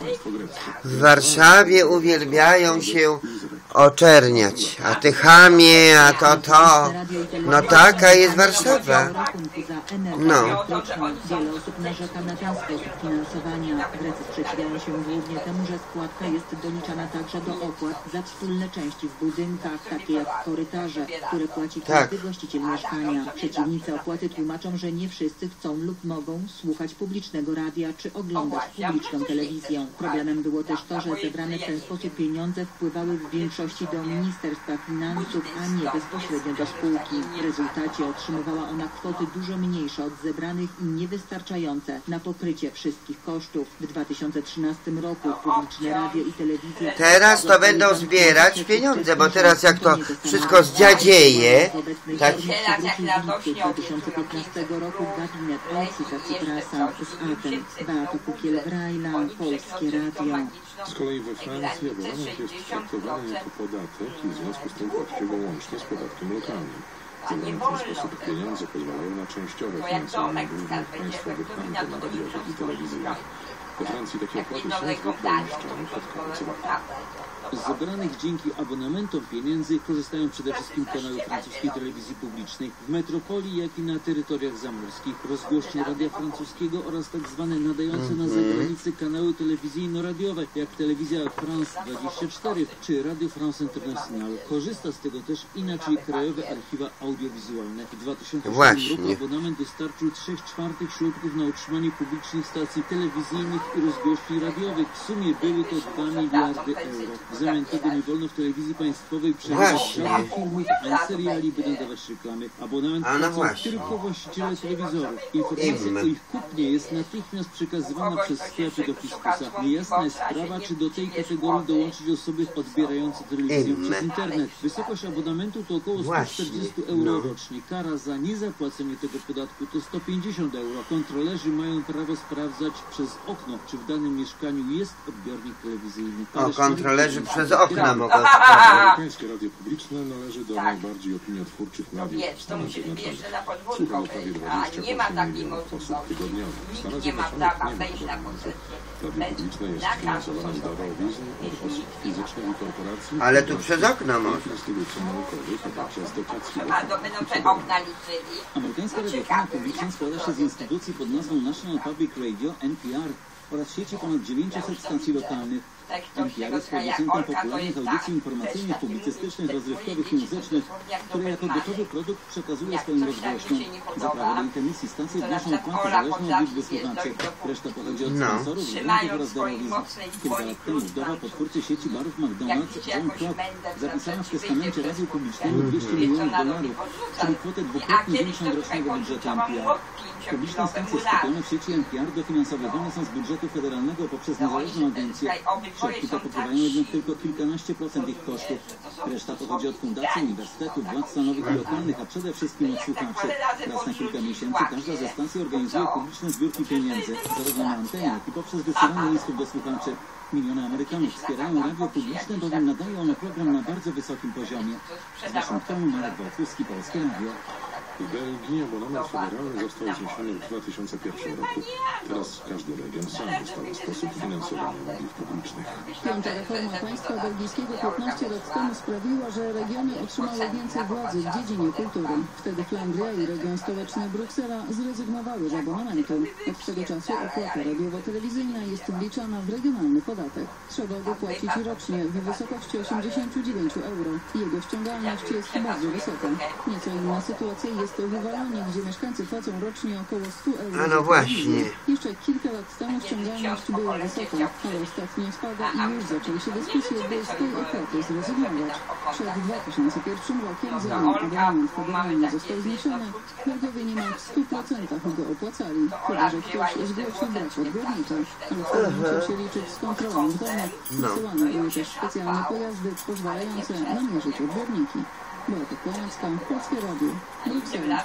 W Warszawie uwielbiają się oczerniać, a ty chamie, a to. No taka jest Warszawa. No. Wiele osób narzeka na ten sposób finansowania. Grecy sprzeciwiają się głównie temu, że składka jest doliczana także do opłat za wspólne części w budynkach, takie jak korytarze, które płaci każdy właściciel mieszkania. Przeciwnicy opłaty tłumaczą, że nie wszyscy chcą lub mogą słuchać publicznego radia czy oglądać publiczną telewizję. Problemem było też to, że zebrane w ten sposób pieniądze wpływały w większości do Ministerstwa Finansów, a nie bezpośrednio do spółki. W rezultacie otrzymywała ona kwoty dużo mniejsze od zebranych i niewystarczające na pokrycie wszystkich kosztów. W 2013 roku publiczne radio i telewizja... Teraz to będą zbierać pieniądze, bo teraz jak to wszystko zdziadzieje... Tak. W 2015 roku gabinet Olsika Cyprasa z Aten, Beata Kukiel-Brajla, Polskie Radio. Z kolei we Francji abonament jest traktowany jako podatek i w związku z tym płaci go łącznie z podatkiem lokalnym. Zebrane w ten sposób pieniądze pozwalają na częściowe finansowanie głównych państwowych antyn radiowych i telewizyjnych. We Francji takie opłaty są zwykle umieszczane pod koniec roku. Z zebranych dzięki abonamentom pieniędzy korzystają przede wszystkim kanały francuskiej telewizji publicznej w metropolii, jak i na terytoriach zamorskich, rozgłośnie radia francuskiego oraz tak zwane nadające na zagranicę kanały telewizyjno-radiowe, jak telewizja France 24 czy Radio France International. Korzysta z tego też inaczej Krajowe Archiwa Audiowizualne. W 2007 roku abonament dostarczył 3/4 środków na utrzymanie publicznych stacji telewizyjnych i rozgłośni radiowych. W sumie były to 2 miliardy euro. W zamian tego nie wolno w telewizji państwowej przerywać żadnych filmów, ani seriali, by nadawać reklamy. Abonament płacą tylko właściciele telewizorów. Informacja o ich kupnie jest natychmiast przekazywana przez sklepy do fiskusa. Niejasna jest sprawa, czy do tej kategorii dołączyć osoby odbierające telewizję przez internet. Wysokość abonamentu to około 140 euro rocznie. Kara za niezapłacenie tego podatku to 150 euro. Kontrolerzy mają prawo sprawdzać przez okno, czy w danym mieszkaniu jest odbiornik telewizyjny. Kontrolerzy przez okna mogą Amerykańskie radio publiczne należy do najbardziej opiniotwórczych mediów w Stanach Zjednoczonych. Słucha prawie 28 milionów osób tygodniowo. W Stanach Zjednoczonych nie ma abonamentu. Radio publiczne jest finansowane z darowizn od osób fizycznych i korporacji. Ale tu przez okno można. Instytucji naukowych, a także z dotacji. Amerykańska radiofonia publiczna składa się z instytucji pod nazwą National Public Radio, NPR, oraz sieci ponad 900 stacji lokalnych. NPR jest producentem popularnych audycji informacyjnych, publicystycznych, rozrywkowych i muzycznych, które jako gotowy produkt przekazuje swoim rozgłośniom. Za prawo do ich emisji stacje wnoszą opłatę zależną od liczby słuchaczy. Reszta pochodzi od sponsorów, grantów oraz darowizn. Kilka lat temu wdowa podwórcy sieci barów McDonald's, John Klopp, zapisała w testamencie radiu publicznemu $200 milionów, czyli kwotę dwukrotnie większą od rocznego budżetu NPR. Publiczne stacje skupione w sieci NPR dofinansowywane są z budżetu federalnego poprzez niezależną agencję. Środki te pokrywają jednak tylko kilkanaście procent ich kosztów. Reszta pochodzi od fundacji, uniwersytetów, władz stanowych i lokalnych, a przede wszystkim od słuchaczy. Raz na kilka miesięcy każda ze stacji organizuje publiczne zbiórki pieniędzy, zarówno na antenie, jak i poprzez wysyłanie listów do słuchaczy. Miliony Amerykanów wspierają radio publiczne, bowiem nadają one program na bardzo wysokim poziomie. Z Waszyngtonu Marek Wojtłowski, Polskie Radio. W Belgii abonament federalny został zniesiony w 2001 roku. Teraz każdy region sam ustala sposób finansowania mediów publicznych. Piąta reforma państwa belgijskiego 15 lat temu sprawiła, że regiony otrzymały więcej władzy w dziedzinie kultury. Wtedy Flandria i region stołeczny Bruksela zrezygnowały z abonamentu. Od tego czasu opłata radiowo-telewizyjna jest wliczana w regionalny podatek. Trzeba go płacić rocznie w wysokości 89 euro. Jego ściągalność jest bardzo wysoka. Nieco inna sytuacja jest w Walonii, gdzie mieszkańcy płacą rocznie około 100 euro. A no właśnie. Jeszcze kilka lat temu ściągalność była wysoka, ale ostatnio spada i już zaczęły się dyskusje, by z tej opłaty zrezygnować. Przed 2001 rokiem, zanim abonament federalny został zniesiony, Belgowie niemal w 100% go opłacali, chyba że ktoś zgłosił brak odbiornika, ale wtedy musiał się liczyć z kontrolą w domach. Wysyłane były też specjalne pojazdy pozwalające namierzyć odbiorniki. Beata Kłaniacka, Polskie Radio, Bruksela.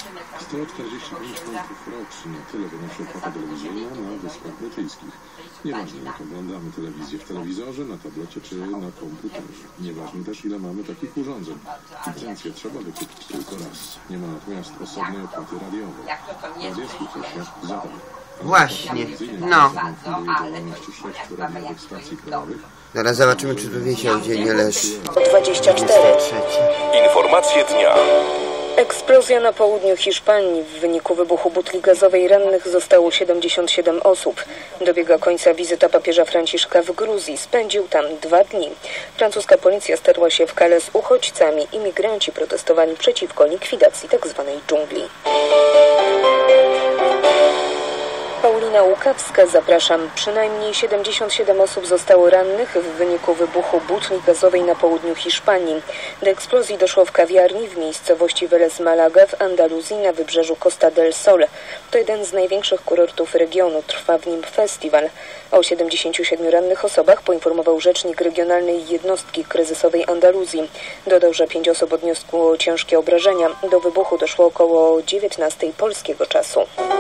145 funtów rocznie, tyle wynosi opłata telewizyjna na Wyspach Brytyjskich. Nieważne, jak oglądamy telewizję w telewizorze, na tablecie czy na komputerze. Nieważne też, ile mamy takich urządzeń. Licencję trzeba wykupić tylko raz. Nie ma natomiast osobnej opłaty radiowej. Radia Skuteczne za darmo. Właśnie, no. działalności 6 radiowych stacji krajowych. Zaraz zobaczymy, czy tu wisiał, gdzie nie leży. 24. Informacje dnia. Eksplozja na południu Hiszpanii. W wyniku wybuchu butli gazowej rannych zostało 77 osób. Dobiega końca wizyta papieża Franciszka w Gruzji. Spędził tam 2 dni. Francuska policja starła się w Calais z uchodźcami. Imigranci protestowali przeciwko likwidacji tzw. dżungli. Paulina Łukawska, zapraszam. Przynajmniej 77 osób zostało rannych w wyniku wybuchu butli gazowej na południu Hiszpanii. Do eksplozji doszło w kawiarni w miejscowości Vélez Málaga w Andaluzji na wybrzeżu Costa del Sol. To jeden z największych kurortów regionu. Trwa w nim festiwal. O 77 rannych osobach poinformował rzecznik regionalnej jednostki kryzysowej Andaluzji. Dodał, że 5 osób odniosło ciężkie obrażenia. Do wybuchu doszło około 19 polskiego czasu.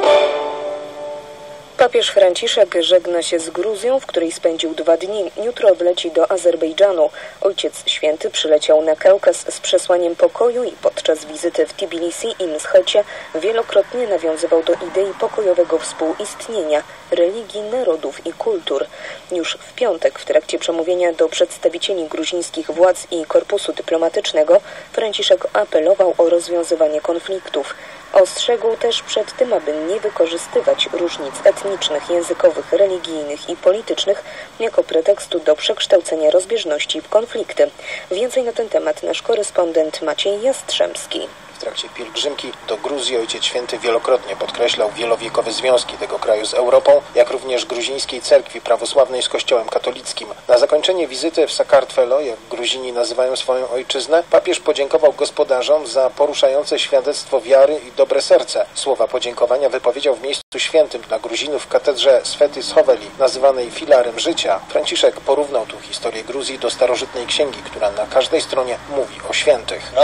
Papież Franciszek żegna się z Gruzją, w której spędził 2 dni. Jutro odleci do Azerbejdżanu. Ojciec Święty przyleciał na Kaukaz z przesłaniem pokoju i podczas wizyty w Tbilisi i Mschecie wielokrotnie nawiązywał do idei pokojowego współistnienia religii, narodów i kultur. Już w piątek w trakcie przemówienia do przedstawicieli gruzińskich władz i korpusu dyplomatycznego Franciszek apelował o rozwiązywanie konfliktów. Ostrzegł też przed tym, aby nie wykorzystywać różnic etnicznych, językowych, religijnych i politycznych jako pretekstu do przekształcenia rozbieżności w konflikty. Więcej na ten temat nasz korespondent Maciej Jastrzębski. W trakcie pielgrzymki do Gruzji Ojciec Święty wielokrotnie podkreślał wielowiekowe związki tego kraju z Europą, jak również gruzińskiej cerkwi prawosławnej z Kościołem katolickim. Na zakończenie wizyty w Sakartvelo, jak Gruzini nazywają swoją ojczyznę, papież podziękował gospodarzom za poruszające świadectwo wiary i dobre serce. Słowa podziękowania wypowiedział w miejscu świętym dla Gruzinów w katedrze Sveti Shoveli, nazywanej filarem życia. Franciszek porównał tu historię Gruzji do starożytnej księgi, która na każdej stronie mówi o świętych.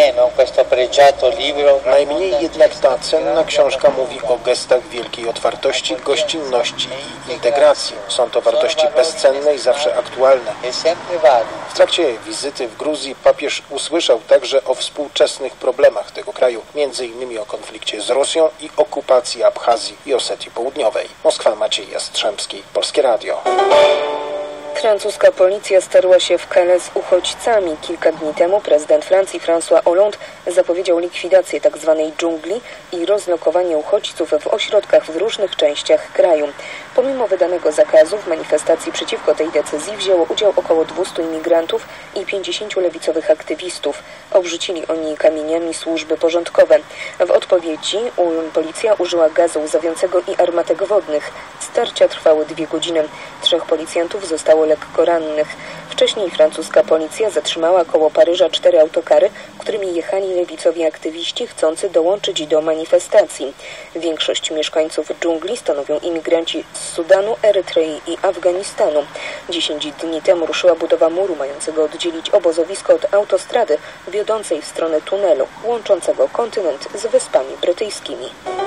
Najmniej jednak ta cenna książka mówi o gestach wielkiej otwartości, gościnności i integracji. Są to wartości bezcenne i zawsze aktualne. W trakcie wizyty w Gruzji papież usłyszał także o współczesnych problemach tego kraju, m.in. o konflikcie z Rosją i okupacji Abchazji i Osetii Południowej. Moskwa, Maciej Jastrzębski, Polskie Radio. Francuska policja starła się w Calais z uchodźcami. Kilka dni temu prezydent Francji François Hollande zapowiedział likwidację tzw. dżungli i rozlokowanie uchodźców w ośrodkach w różnych częściach kraju. Pomimo wydanego zakazu w manifestacji przeciwko tej decyzji wzięło udział około 200 imigrantów i 50 lewicowych aktywistów. Obrzucili oni kamieniami służby porządkowe. W odpowiedzi policja użyła gazu łzawiącego i armatek wodnych. Starcia trwały 2 godziny. 3 policjantów zostało lekko rannych. Wcześniej francuska policja zatrzymała koło Paryża 4 autokary, którymi jechali lewicowi aktywiści chcący dołączyć do manifestacji. Większość mieszkańców dżungli stanowią imigranci z Sudanu, Erytrei i Afganistanu. 10 dni temu ruszyła budowa muru mającego oddzielić obozowisko od autostrady wiodącej w stronę tunelu łączącego kontynent z Wyspami Brytyjskimi.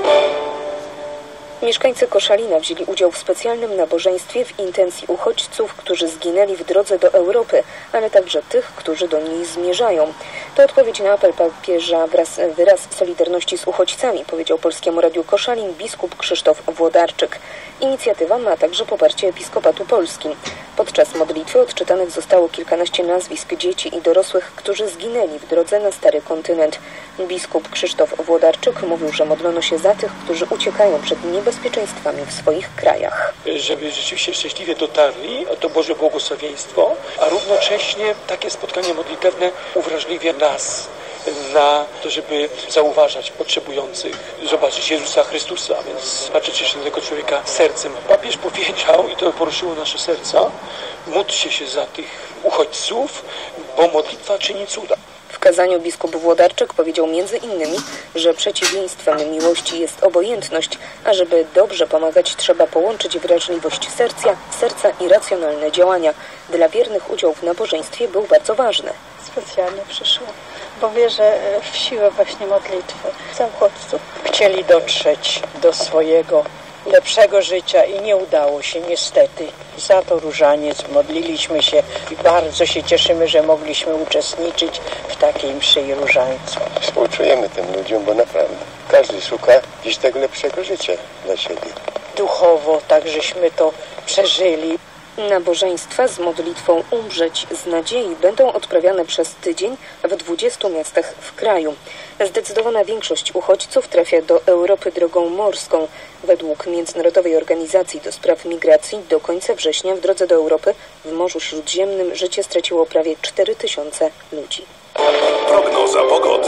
Mieszkańcy Koszalina wzięli udział w specjalnym nabożeństwie w intencji uchodźców, którzy zginęli w drodze do Europy, ale także tych, którzy do niej zmierzają. To odpowiedź na apel papieża wyraz solidarności z uchodźcami, powiedział Polskiemu Radiu Koszalin biskup Krzysztof Włodarczyk. Inicjatywa ma także poparcie Episkopatu Polskim. Podczas modlitwy odczytanych zostało kilkanaście nazwisk dzieci i dorosłych, którzy zginęli w drodze na Stary Kontynent. Biskup Krzysztof Włodarczyk mówił, że modlono się za tych, którzy uciekają przed niebezpieczeństwami w swoich krajach. Żeby rzeczywiście szczęśliwie dotarli, to Boże błogosławieństwo, a równocześnie takie spotkanie modlitewne uwrażliwia nas na to, żeby zauważać potrzebujących, zobaczyć Jezusa Chrystusa, więc patrzeć na tego człowieka sercem. Papież powiedział, i to poruszyło nasze serca, módlcie się za tych uchodźców, bo modlitwa czyni cuda. W kazaniu biskup Włodarczyk powiedział między innymi, że przeciwieństwem miłości jest obojętność, a żeby dobrze pomagać, trzeba połączyć wrażliwość serca i racjonalne działania. Dla wiernych udział w nabożeństwie był bardzo ważny. Specjalnie przyszło, bo wierzę w siłę właśnie modlitwy za uchodźców. Chcieli dotrzeć do swojego lepszego życia i nie udało się niestety. Za to różaniec modliliśmy się i bardzo się cieszymy, że mogliśmy uczestniczyć w takiej mszy i różańcu. Współczujemy tym ludziom, bo naprawdę każdy szuka gdzieś tego lepszego życia dla siebie. duchowo, tak żeśmy to przeżyli. Nabożeństwa z modlitwą Umrzeć z nadziei będą odprawiane przez tydzień w 20 miastach w kraju. Zdecydowana większość uchodźców trafia do Europy drogą morską. Według Międzynarodowej Organizacji do Spraw Migracji do końca września w drodze do Europy w Morzu Śródziemnym życie straciło prawie 4000 ludzi. Prognoza pogody.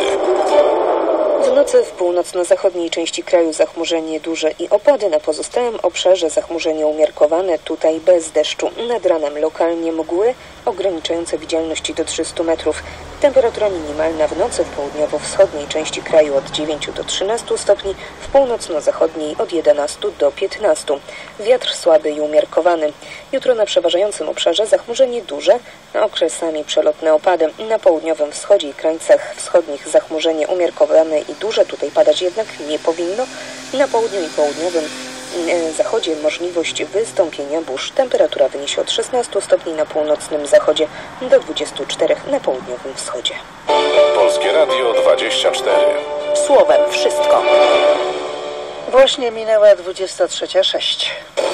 W nocy w północno-zachodniej części kraju zachmurzenie duże i opady, na pozostałym obszarze zachmurzenie umiarkowane, tutaj bez deszczu. Nad ranem lokalnie mgły ograniczające widzialność do 300 metrów. Temperatura minimalna w nocy w południowo-wschodniej części kraju od 9 do 13 stopni, w północno-zachodniej od 11 do 15. Wiatr słaby i umiarkowany. Jutro na przeważającym obszarze zachmurzenie duże, okresami przelotne opady. Na południowym wschodzie i krańcach wschodnich zachmurzenie umiarkowane i duże, tutaj padać jednak nie powinno. Na południu i południowym zachodzie możliwość wystąpienia burz. Temperatura wyniesie od 16 stopni na północnym zachodzie do 24 na południowym wschodzie. Polskie Radio 24. Słowem wszystko. Właśnie minęła 23:06.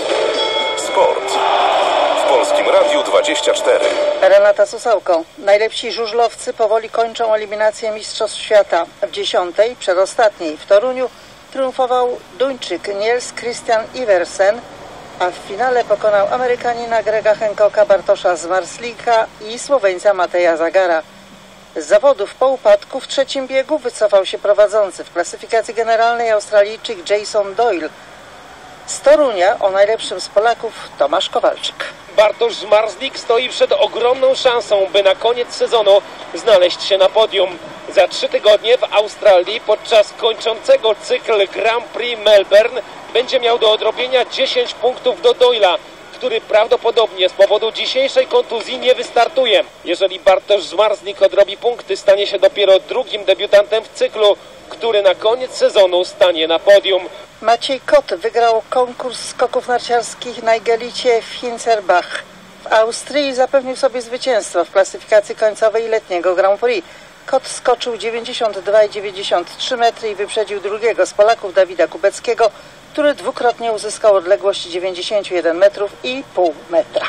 Sport. W Polskim Radiu 24. Renata Susałko. Najlepsi żużlowcy powoli kończą eliminację Mistrzostw Świata. W 10., przedostatniej w Toruniu, triumfował Duńczyk Niels Christian Iversen, a w finale pokonał Amerykanina Grega Hancocka, Bartosza Zmarslika i Słoweńca Mateja Zagara. Z zawodów po upadku w trzecim biegu wycofał się prowadzący w klasyfikacji generalnej Australijczyk Jason Doyle. Z Torunia o najlepszym z Polaków Tomasz Kowalczyk. Bartosz Zmarzlik stoi przed ogromną szansą, by na koniec sezonu znaleźć się na podium. Za 3 tygodnie w Australii podczas kończącego cykl Grand Prix Melbourne będzie miał do odrobienia 10 punktów do Doyla, który prawdopodobnie z powodu dzisiejszej kontuzji nie wystartuje. Jeżeli Bartosz Zmarzlik odrobi punkty, stanie się dopiero drugim debiutantem w cyklu, który na koniec sezonu stanie na podium. Maciej Kot wygrał konkurs skoków narciarskich na Igelicie w Hinzerbach. W Austrii zapewnił sobie zwycięstwo w klasyfikacji końcowej letniego Grand Prix. Kot skoczył 92,93 metry i wyprzedził drugiego z Polaków Dawida Kubeckiego, który dwukrotnie uzyskał odległość 91 metrów i pół metra.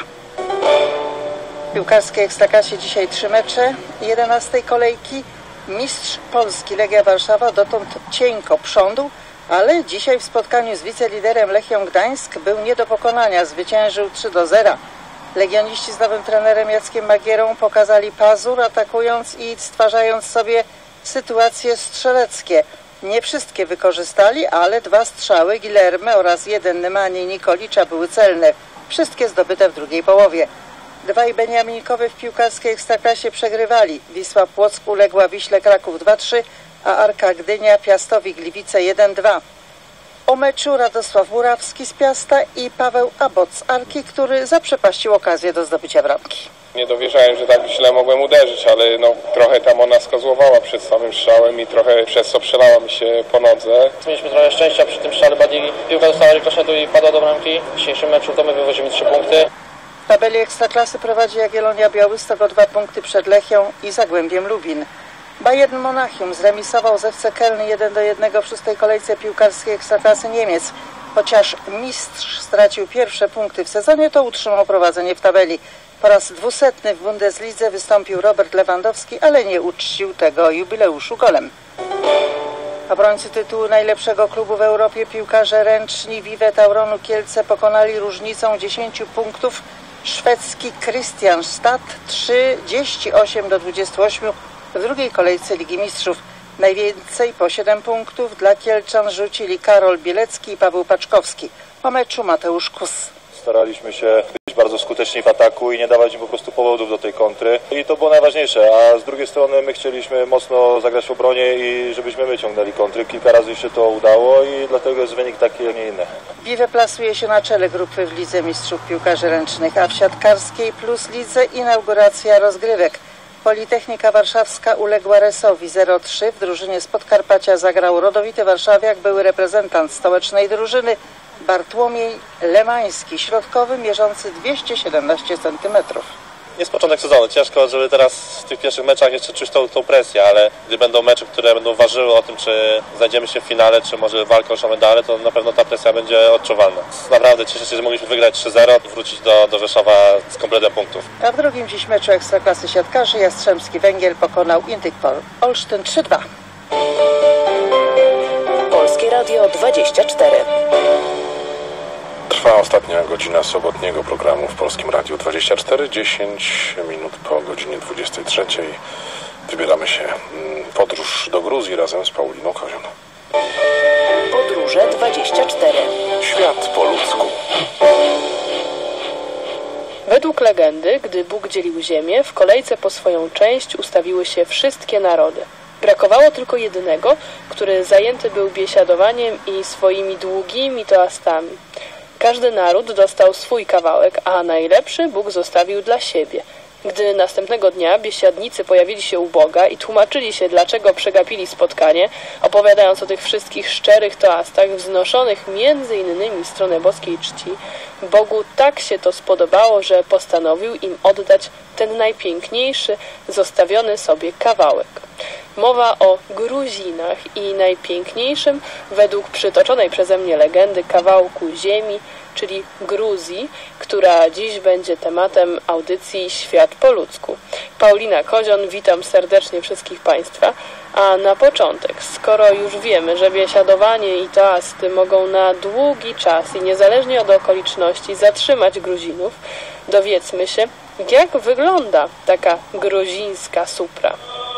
W piłkarskiej Ekstraklasie dzisiaj 3 mecze 11 kolejki. Mistrz Polski Legia Warszawa dotąd cienko prządł, ale dzisiaj w spotkaniu z wiceliderem Lechią Gdańsk był nie do pokonania, zwyciężył 3-0. Legioniści z nowym trenerem Jackiem Magierą pokazali pazur, atakując i stwarzając sobie sytuacje strzeleckie. Nie wszystkie wykorzystali, ale 2 strzały Guilherme oraz 1 Nemanja Nikolicza były celne. Wszystkie zdobyte w drugiej połowie. Dwaj beniaminkowie w piłkarskiej Ekstraklasie przegrywali. Wisła Płock uległa Wiśle Kraków 2-3, a Arka Gdynia Piastowi Gliwice 1-2. O meczu Radosław Murawski z Piasta i Paweł Abot z Arki, który zaprzepaścił okazję do zdobycia bramki. Nie dowierzałem, że tak źle mogłem uderzyć, ale trochę tam ona skozłowała przed samym strzałem i trochę przez co przelała mi się po nodze. Mieliśmy trochę szczęścia przy tym strzale Badili. Piłka dostała rykoszetu i padła do bramki. W dzisiejszym meczu to my wywozimy 3 punkty. W tabeli Ekstraklasy prowadzi Jagiellonia Białystok o 2 punkty przed Lechią i Zagłębiem Lubin. Bayern Monachium zremisował z FC Köln 1-1 w 6. kolejce piłkarskiej Ekstraklasy Niemiec. Chociaż mistrz stracił pierwsze punkty w sezonie, to utrzymał prowadzenie w tabeli. Po raz 200 w Bundeslidze wystąpił Robert Lewandowski, ale nie uczcił tego jubileuszu golem. Obrońcy tytułu najlepszego klubu w Europie, piłkarze ręczni Vive Tauronu Kielce pokonali różnicą 10 punktów szwedzki Kristianstad 38-28 w drugiej kolejce Ligi Mistrzów. Najwięcej po 7 punktów dla Kielczan rzucili Karol Bielecki i Paweł Paczkowski. Po meczu Mateusz Kus. Staraliśmy się być bardzo skuteczni w ataku i nie dawać im po prostu powodów do tej kontry. I to było najważniejsze, a z drugiej strony my chcieliśmy mocno zagrać w obronie i żebyśmy my ciągnęli kontry. Kilka razy się to udało i dlatego jest wynik taki, a nie inny. Vive plasuje się na czele grupy w Lidze Mistrzów Piłkarzy Ręcznych, a w siatkarskiej plus lidze inauguracja rozgrywek. Politechnika Warszawska uległa Resowi 0-3. W drużynie z Podkarpacia zagrał rodowity warszawiak, były reprezentant stołecznej drużyny Bartłomiej Lemański, środkowy, mierzący 217 cm. Jest początek sezonu, ciężko, żeby teraz w tych pierwszych meczach jeszcze czuć tą presję, ale gdy będą mecze, które będą ważyły o tym, czy znajdziemy się w finale, czy może walkę o medale, to na pewno ta presja będzie odczuwalna. Naprawdę cieszę się, że mogliśmy wygrać 3-0 i wrócić do Rzeszowa z kompletem punktów. A w drugim dziś meczu Ekstraklasy siatkarzy Jastrzębski Węgiel pokonał Intykpol Olsztyn 3-2. Polskie Radio 24. Trwa ostatnia godzina sobotniego programu w Polskim Radiu 24, 10 minut po godzinie 23. Wybieramy się podróż do Gruzji razem z Pauliną Kozion. Podróże 24. Świat po ludzku. Według legendy, gdy Bóg dzielił ziemię, w kolejce po swoją część ustawiły się wszystkie narody. Brakowało tylko jedynego, który zajęty był biesiadowaniem i swoimi długimi toastami. Każdy naród dostał swój kawałek, a najlepszy Bóg zostawił dla siebie. Gdy następnego dnia biesiadnicy pojawili się u Boga i tłumaczyli się, dlaczego przegapili spotkanie, opowiadając o tych wszystkich szczerych toastach wznoszonych między innymi w stronę boskiej czci, Bogu tak się to spodobało, że postanowił im oddać ten najpiękniejszy, zostawiony sobie kawałek. Mowa o Gruzinach i najpiękniejszym, według przytoczonej przeze mnie legendy, kawałku ziemi, czyli Gruzji, która dziś będzie tematem audycji Świat po ludzku. Paulina Kozion, witam serdecznie wszystkich Państwa. A na początek, skoro już wiemy, że biesiadowanie i toasty mogą na długi czas i niezależnie od okoliczności zatrzymać Gruzinów, dowiedzmy się, jak wygląda taka gruzińska supra.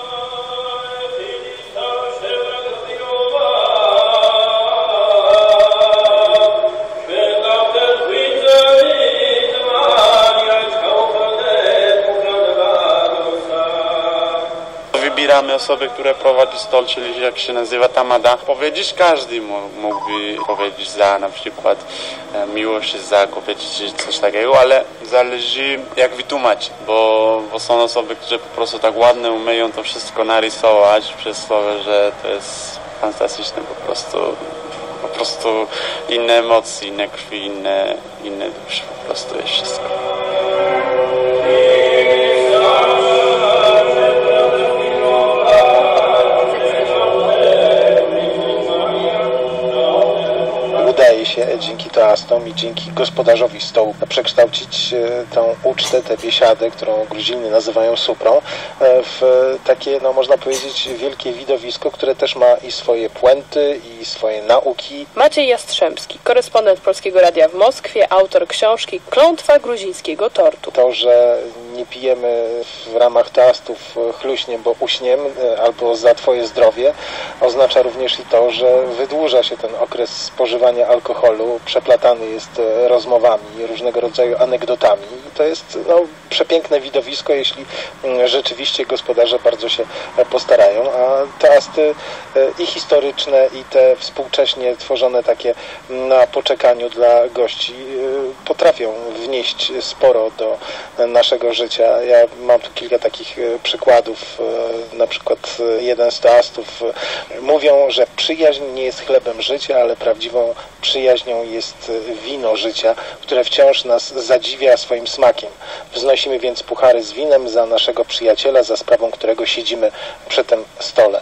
Wybieramy osoby, które prowadzi stol, czyli jak się nazywa tamada. Powiedzieć każdy mógłby powiedzieć za na przykład miłość za, powiedzieć coś takiego, ale zależy jak wytłumaczyć, bo są osoby, które po prostu tak ładnie umieją to wszystko narysować przez to, że to jest fantastyczne po prostu inne emocje, inne krwi, inne dusze, po prostu jest wszystko. Udaje się dzięki toastom i dzięki gospodarzowi stołu przekształcić tą ucztę, tę biesiadę, którą Gruzini nazywają suprą, w takie, no można powiedzieć, wielkie widowisko, które też ma i swoje puenty, i swoje nauki. Maciej Jastrzębski, korespondent Polskiego Radia w Moskwie, autor książki Klątwa gruzińskiego tortu. To, że nie pijemy w ramach toastów chluśnie, bo uśniem, albo za Twoje zdrowie, oznacza również i to, że wydłuża się ten okres spożywania alkoholu, przeplatany jest rozmowami, różnego rodzaju anegdotami. I to jest przepiękne widowisko, jeśli rzeczywiście gospodarze bardzo się postarają, a toasty i historyczne, i te współcześnie tworzone takie na poczekaniu dla gości potrafią wnieść sporo do naszego życia. Ja mam tu kilka takich przykładów. Na przykład jeden z toastów mówią, że przyjaźń nie jest chlebem życia, ale prawdziwą przyjaźnią jest wino życia, które wciąż nas zadziwia swoim smakiem. Wznosimy więc puchary z winem za naszego przyjaciela, za sprawą którego siedzimy przy tym stole.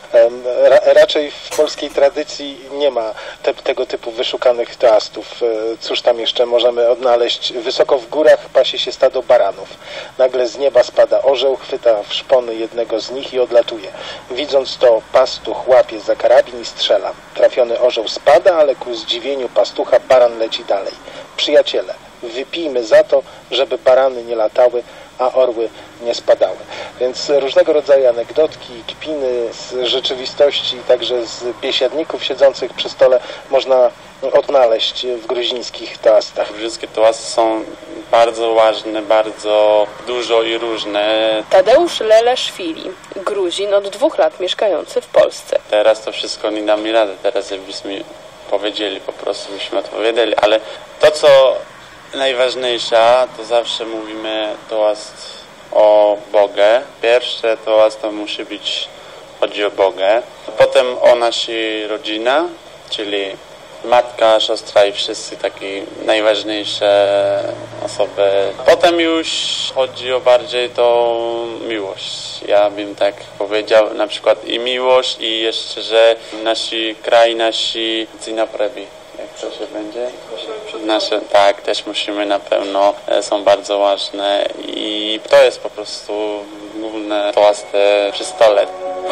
Raczej w polskiej tradycji nie ma tego typu wyszukanych toastów. Cóż tam jeszcze możemy odnaleźć? Wysoko w górach pasie się stado baranów. Nagle z nieba spada orzeł, chwyta w szpony jednego z nich i odlatuje. Widząc to, pastuch łapie za karabin i strzela. Trafiony orzeł spada, ale ku zdziwieniu pastucha baran leci dalej. Przyjaciele, wypijmy za to, żeby barany nie latały, a orły nie spadały. Więc różnego rodzaju anegdotki, kpiny z rzeczywistości, także z biesiadników siedzących przy stole można odnaleźć w gruzińskich toastach. Gruzińskie toasty są bardzo ważne, bardzo dużo i różne. Tadeusz Leleszwili, Gruzin od 2 lat mieszkający w Polsce. Teraz to wszystko nie damy rady, teraz jakbyśmy powiedzieli, po prostu byśmy odpowiedzieli, ale to co najważniejsze, to zawsze mówimy toast o Boga. Pierwsze toast to musi być, chodzi o Boga. Potem o naszej rodzinie, czyli matka, siostra i wszyscy takie najważniejsze osoby. Potem już chodzi o bardziej to miłość. Ja bym tak powiedział, na przykład i miłość i jeszcze, że nasi kraj, nasi naprawi. Jak to się będzie? Nasze, tak, też musimy na pewno, są bardzo ważne i to jest po prostu główne toasty przy stole.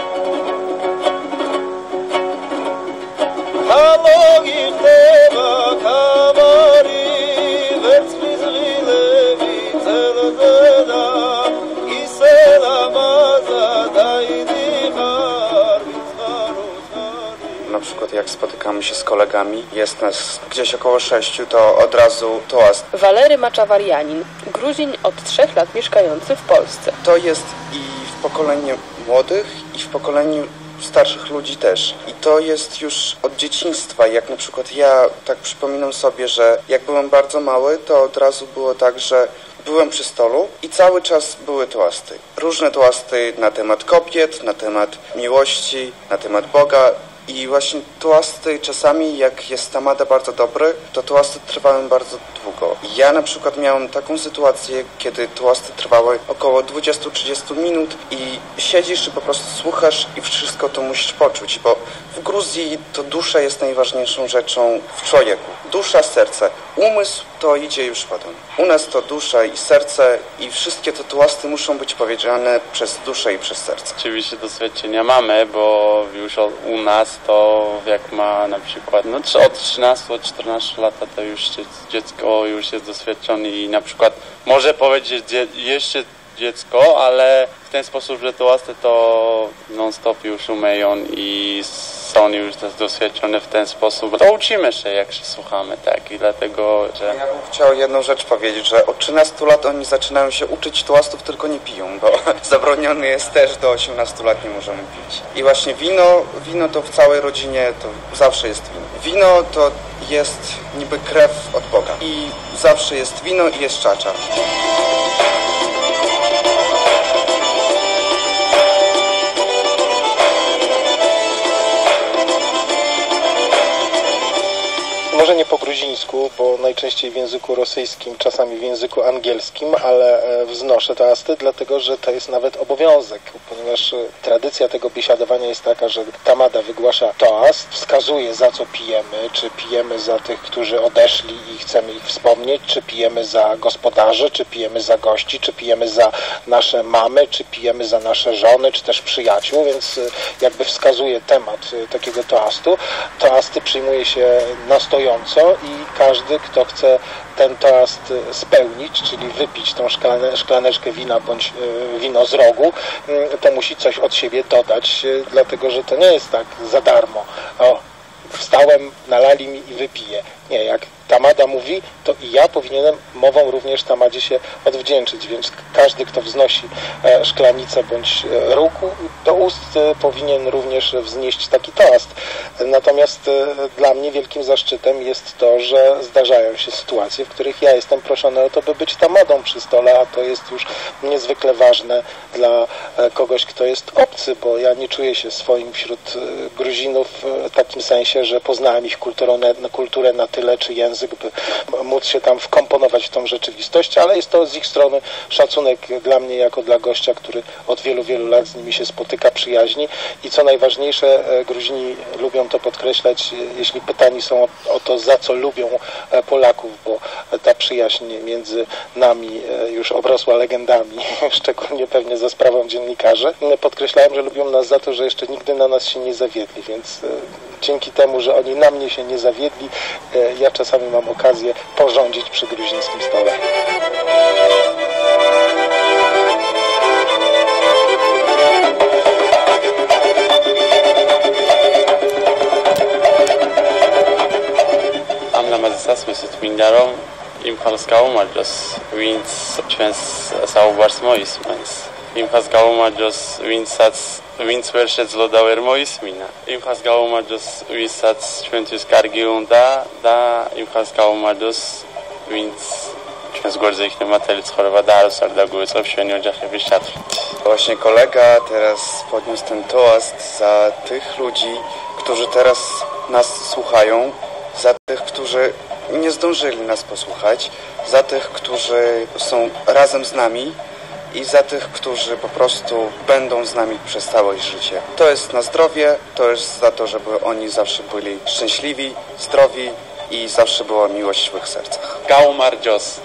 Na przykład jak spotykamy się z kolegami, jest nas gdzieś około 6, to od razu toast. Walery Maczawarianin, Gruzin od 3 lat mieszkający w Polsce. To jest i w pokoleniu młodych, i w pokoleniu starszych ludzi też. I to jest już od dzieciństwa. Jak na przykład ja tak przypominam sobie, że jak byłem bardzo mały, to od razu było tak, że byłem przy stolu i cały czas były toasty. Różne toasty na temat kobiet, na temat miłości, na temat Boga. I właśnie toasty czasami, jak jest tamada bardzo dobry, to toasty trwały bardzo długo. Ja na przykład miałem taką sytuację, kiedy toasty trwały około 20-30 minut i siedzisz i po prostu słuchasz i wszystko to musisz poczuć, bo w Gruzji to dusza jest najważniejszą rzeczą w człowieku. Dusza, serce. Umysł to idzie już potem. U nas to dusza i serce i wszystkie te toasty muszą być powiedziane przez duszę i przez serce. Oczywiście doświadczenia mamy, bo już u nas to jak ma na przykład od 13 do 14 lat, to już dziecko już jest doświadczone i na przykład może powiedzieć jeszcze dziecko, ale w ten sposób, że toasty to non-stop już umieją i są już doświadczone w ten sposób. To uczymy się, jak się słuchamy, tak, i dlatego, że... Ja bym chciał jedną rzecz powiedzieć, że od 13 lat oni zaczynają się uczyć toastów, tylko nie piją, bo zabroniony jest też do 18 lat nie możemy pić. I właśnie wino to w całej rodzinie to zawsze jest wino. Wino to jest niby krew od Boga i zawsze jest wino i jest czacza. Może nie po gruzińsku, bo najczęściej w języku rosyjskim, czasami w języku angielskim, ale wznoszę toasty, dlatego że to jest nawet obowiązek, ponieważ tradycja tego biesiadowania jest taka, że tamada wygłasza toast, wskazuje za co pijemy, czy pijemy za tych, którzy odeszli i chcemy ich wspomnieć, czy pijemy za gospodarzy, czy pijemy za gości, czy pijemy za nasze mamy, czy pijemy za nasze żony, czy też przyjaciół, więc jakby wskazuje temat takiego toastu. Toasty przyjmuje się na stojąco i każdy, kto chce ten toast spełnić, czyli wypić tą szklaneczkę wina bądź wino z rogu, to musi coś od siebie dodać, dlatego że to nie jest tak za darmo. O, wstałem, nalali mi i wypiję. Nie, jak tamada mówi, to i ja powinienem mową również tamadzie się odwdzięczyć, więc każdy, kto wznosi szklanicę bądź róg do ust, powinien również wznieść taki toast. Natomiast dla mnie wielkim zaszczytem jest to, że zdarzają się sytuacje, w których ja jestem proszony o to, by być tamadą przy stole, a to jest już niezwykle ważne dla kogoś, kto jest obcy, bo ja nie czuję się swoim wśród Gruzinów w takim sensie, że poznałem ich kulturę na tyle, czy język, by móc się tam wkomponować w tą rzeczywistość, ale jest to z ich strony szacunek dla mnie jako dla gościa, który od wielu, wielu lat z nimi się spotyka, przyjaźni i co najważniejsze, Gruzini lubią to podkreślać, jeśli pytani są o to, za co lubią Polaków, bo ta przyjaźń między nami już obrosła legendami, szczególnie pewnie za sprawą dziennikarzy. Podkreślałem, że lubią nas za to, że jeszcze nigdy na nas się nie zawiedli, więc dzięki temu, że oni na mnie się nie zawiedli, ja czasami mam okazję porządzić przy gruzińskim stole. Am la mazisas mesut mindarom im halskauma jos wins chens saubars mois mans. Im halskauma jos wins verset zlodauer mois mina. Im halskauma jos winsats šventus kargiunda da im halskauma jos wins chens gorzeich nematelic choroba darus ardaguec obświeniądziach wysiadł. Właśnie kolega teraz podniósł ten toast za tych ludzi, którzy teraz nas słuchają za tych, którzy nie zdążyli nas posłuchać, za tych, którzy są razem z nami i za tych, którzy po prostu będą z nami przez całe życie. To jest na zdrowie, to jest za to, żeby oni zawsze byli szczęśliwi, zdrowi i zawsze była miłość w ich sercach. Gaumar Jos.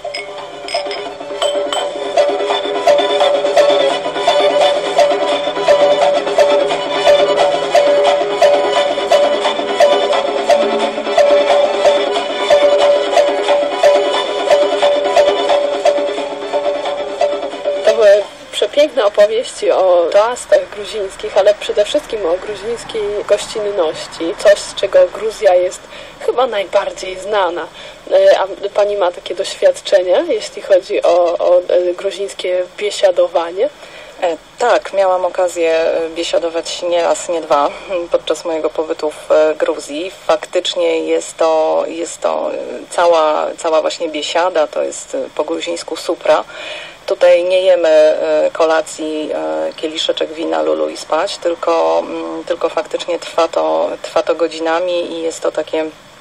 Przepiękne opowieści o toastach gruzińskich, ale przede wszystkim o gruzińskiej gościnności. Coś, z czego Gruzja jest chyba najbardziej znana. A pani ma takie doświadczenia, jeśli chodzi o gruzińskie biesiadowanie? Tak, miałam okazję biesiadować nie raz, nie dwa podczas mojego pobytu w Gruzji. Faktycznie jest to cała właśnie biesiada, to jest po gruzińsku supra. Tutaj nie jemy kolacji, kieliszeczek wina, lulu i spać, tylko faktycznie trwa to godzinami i jest to takie,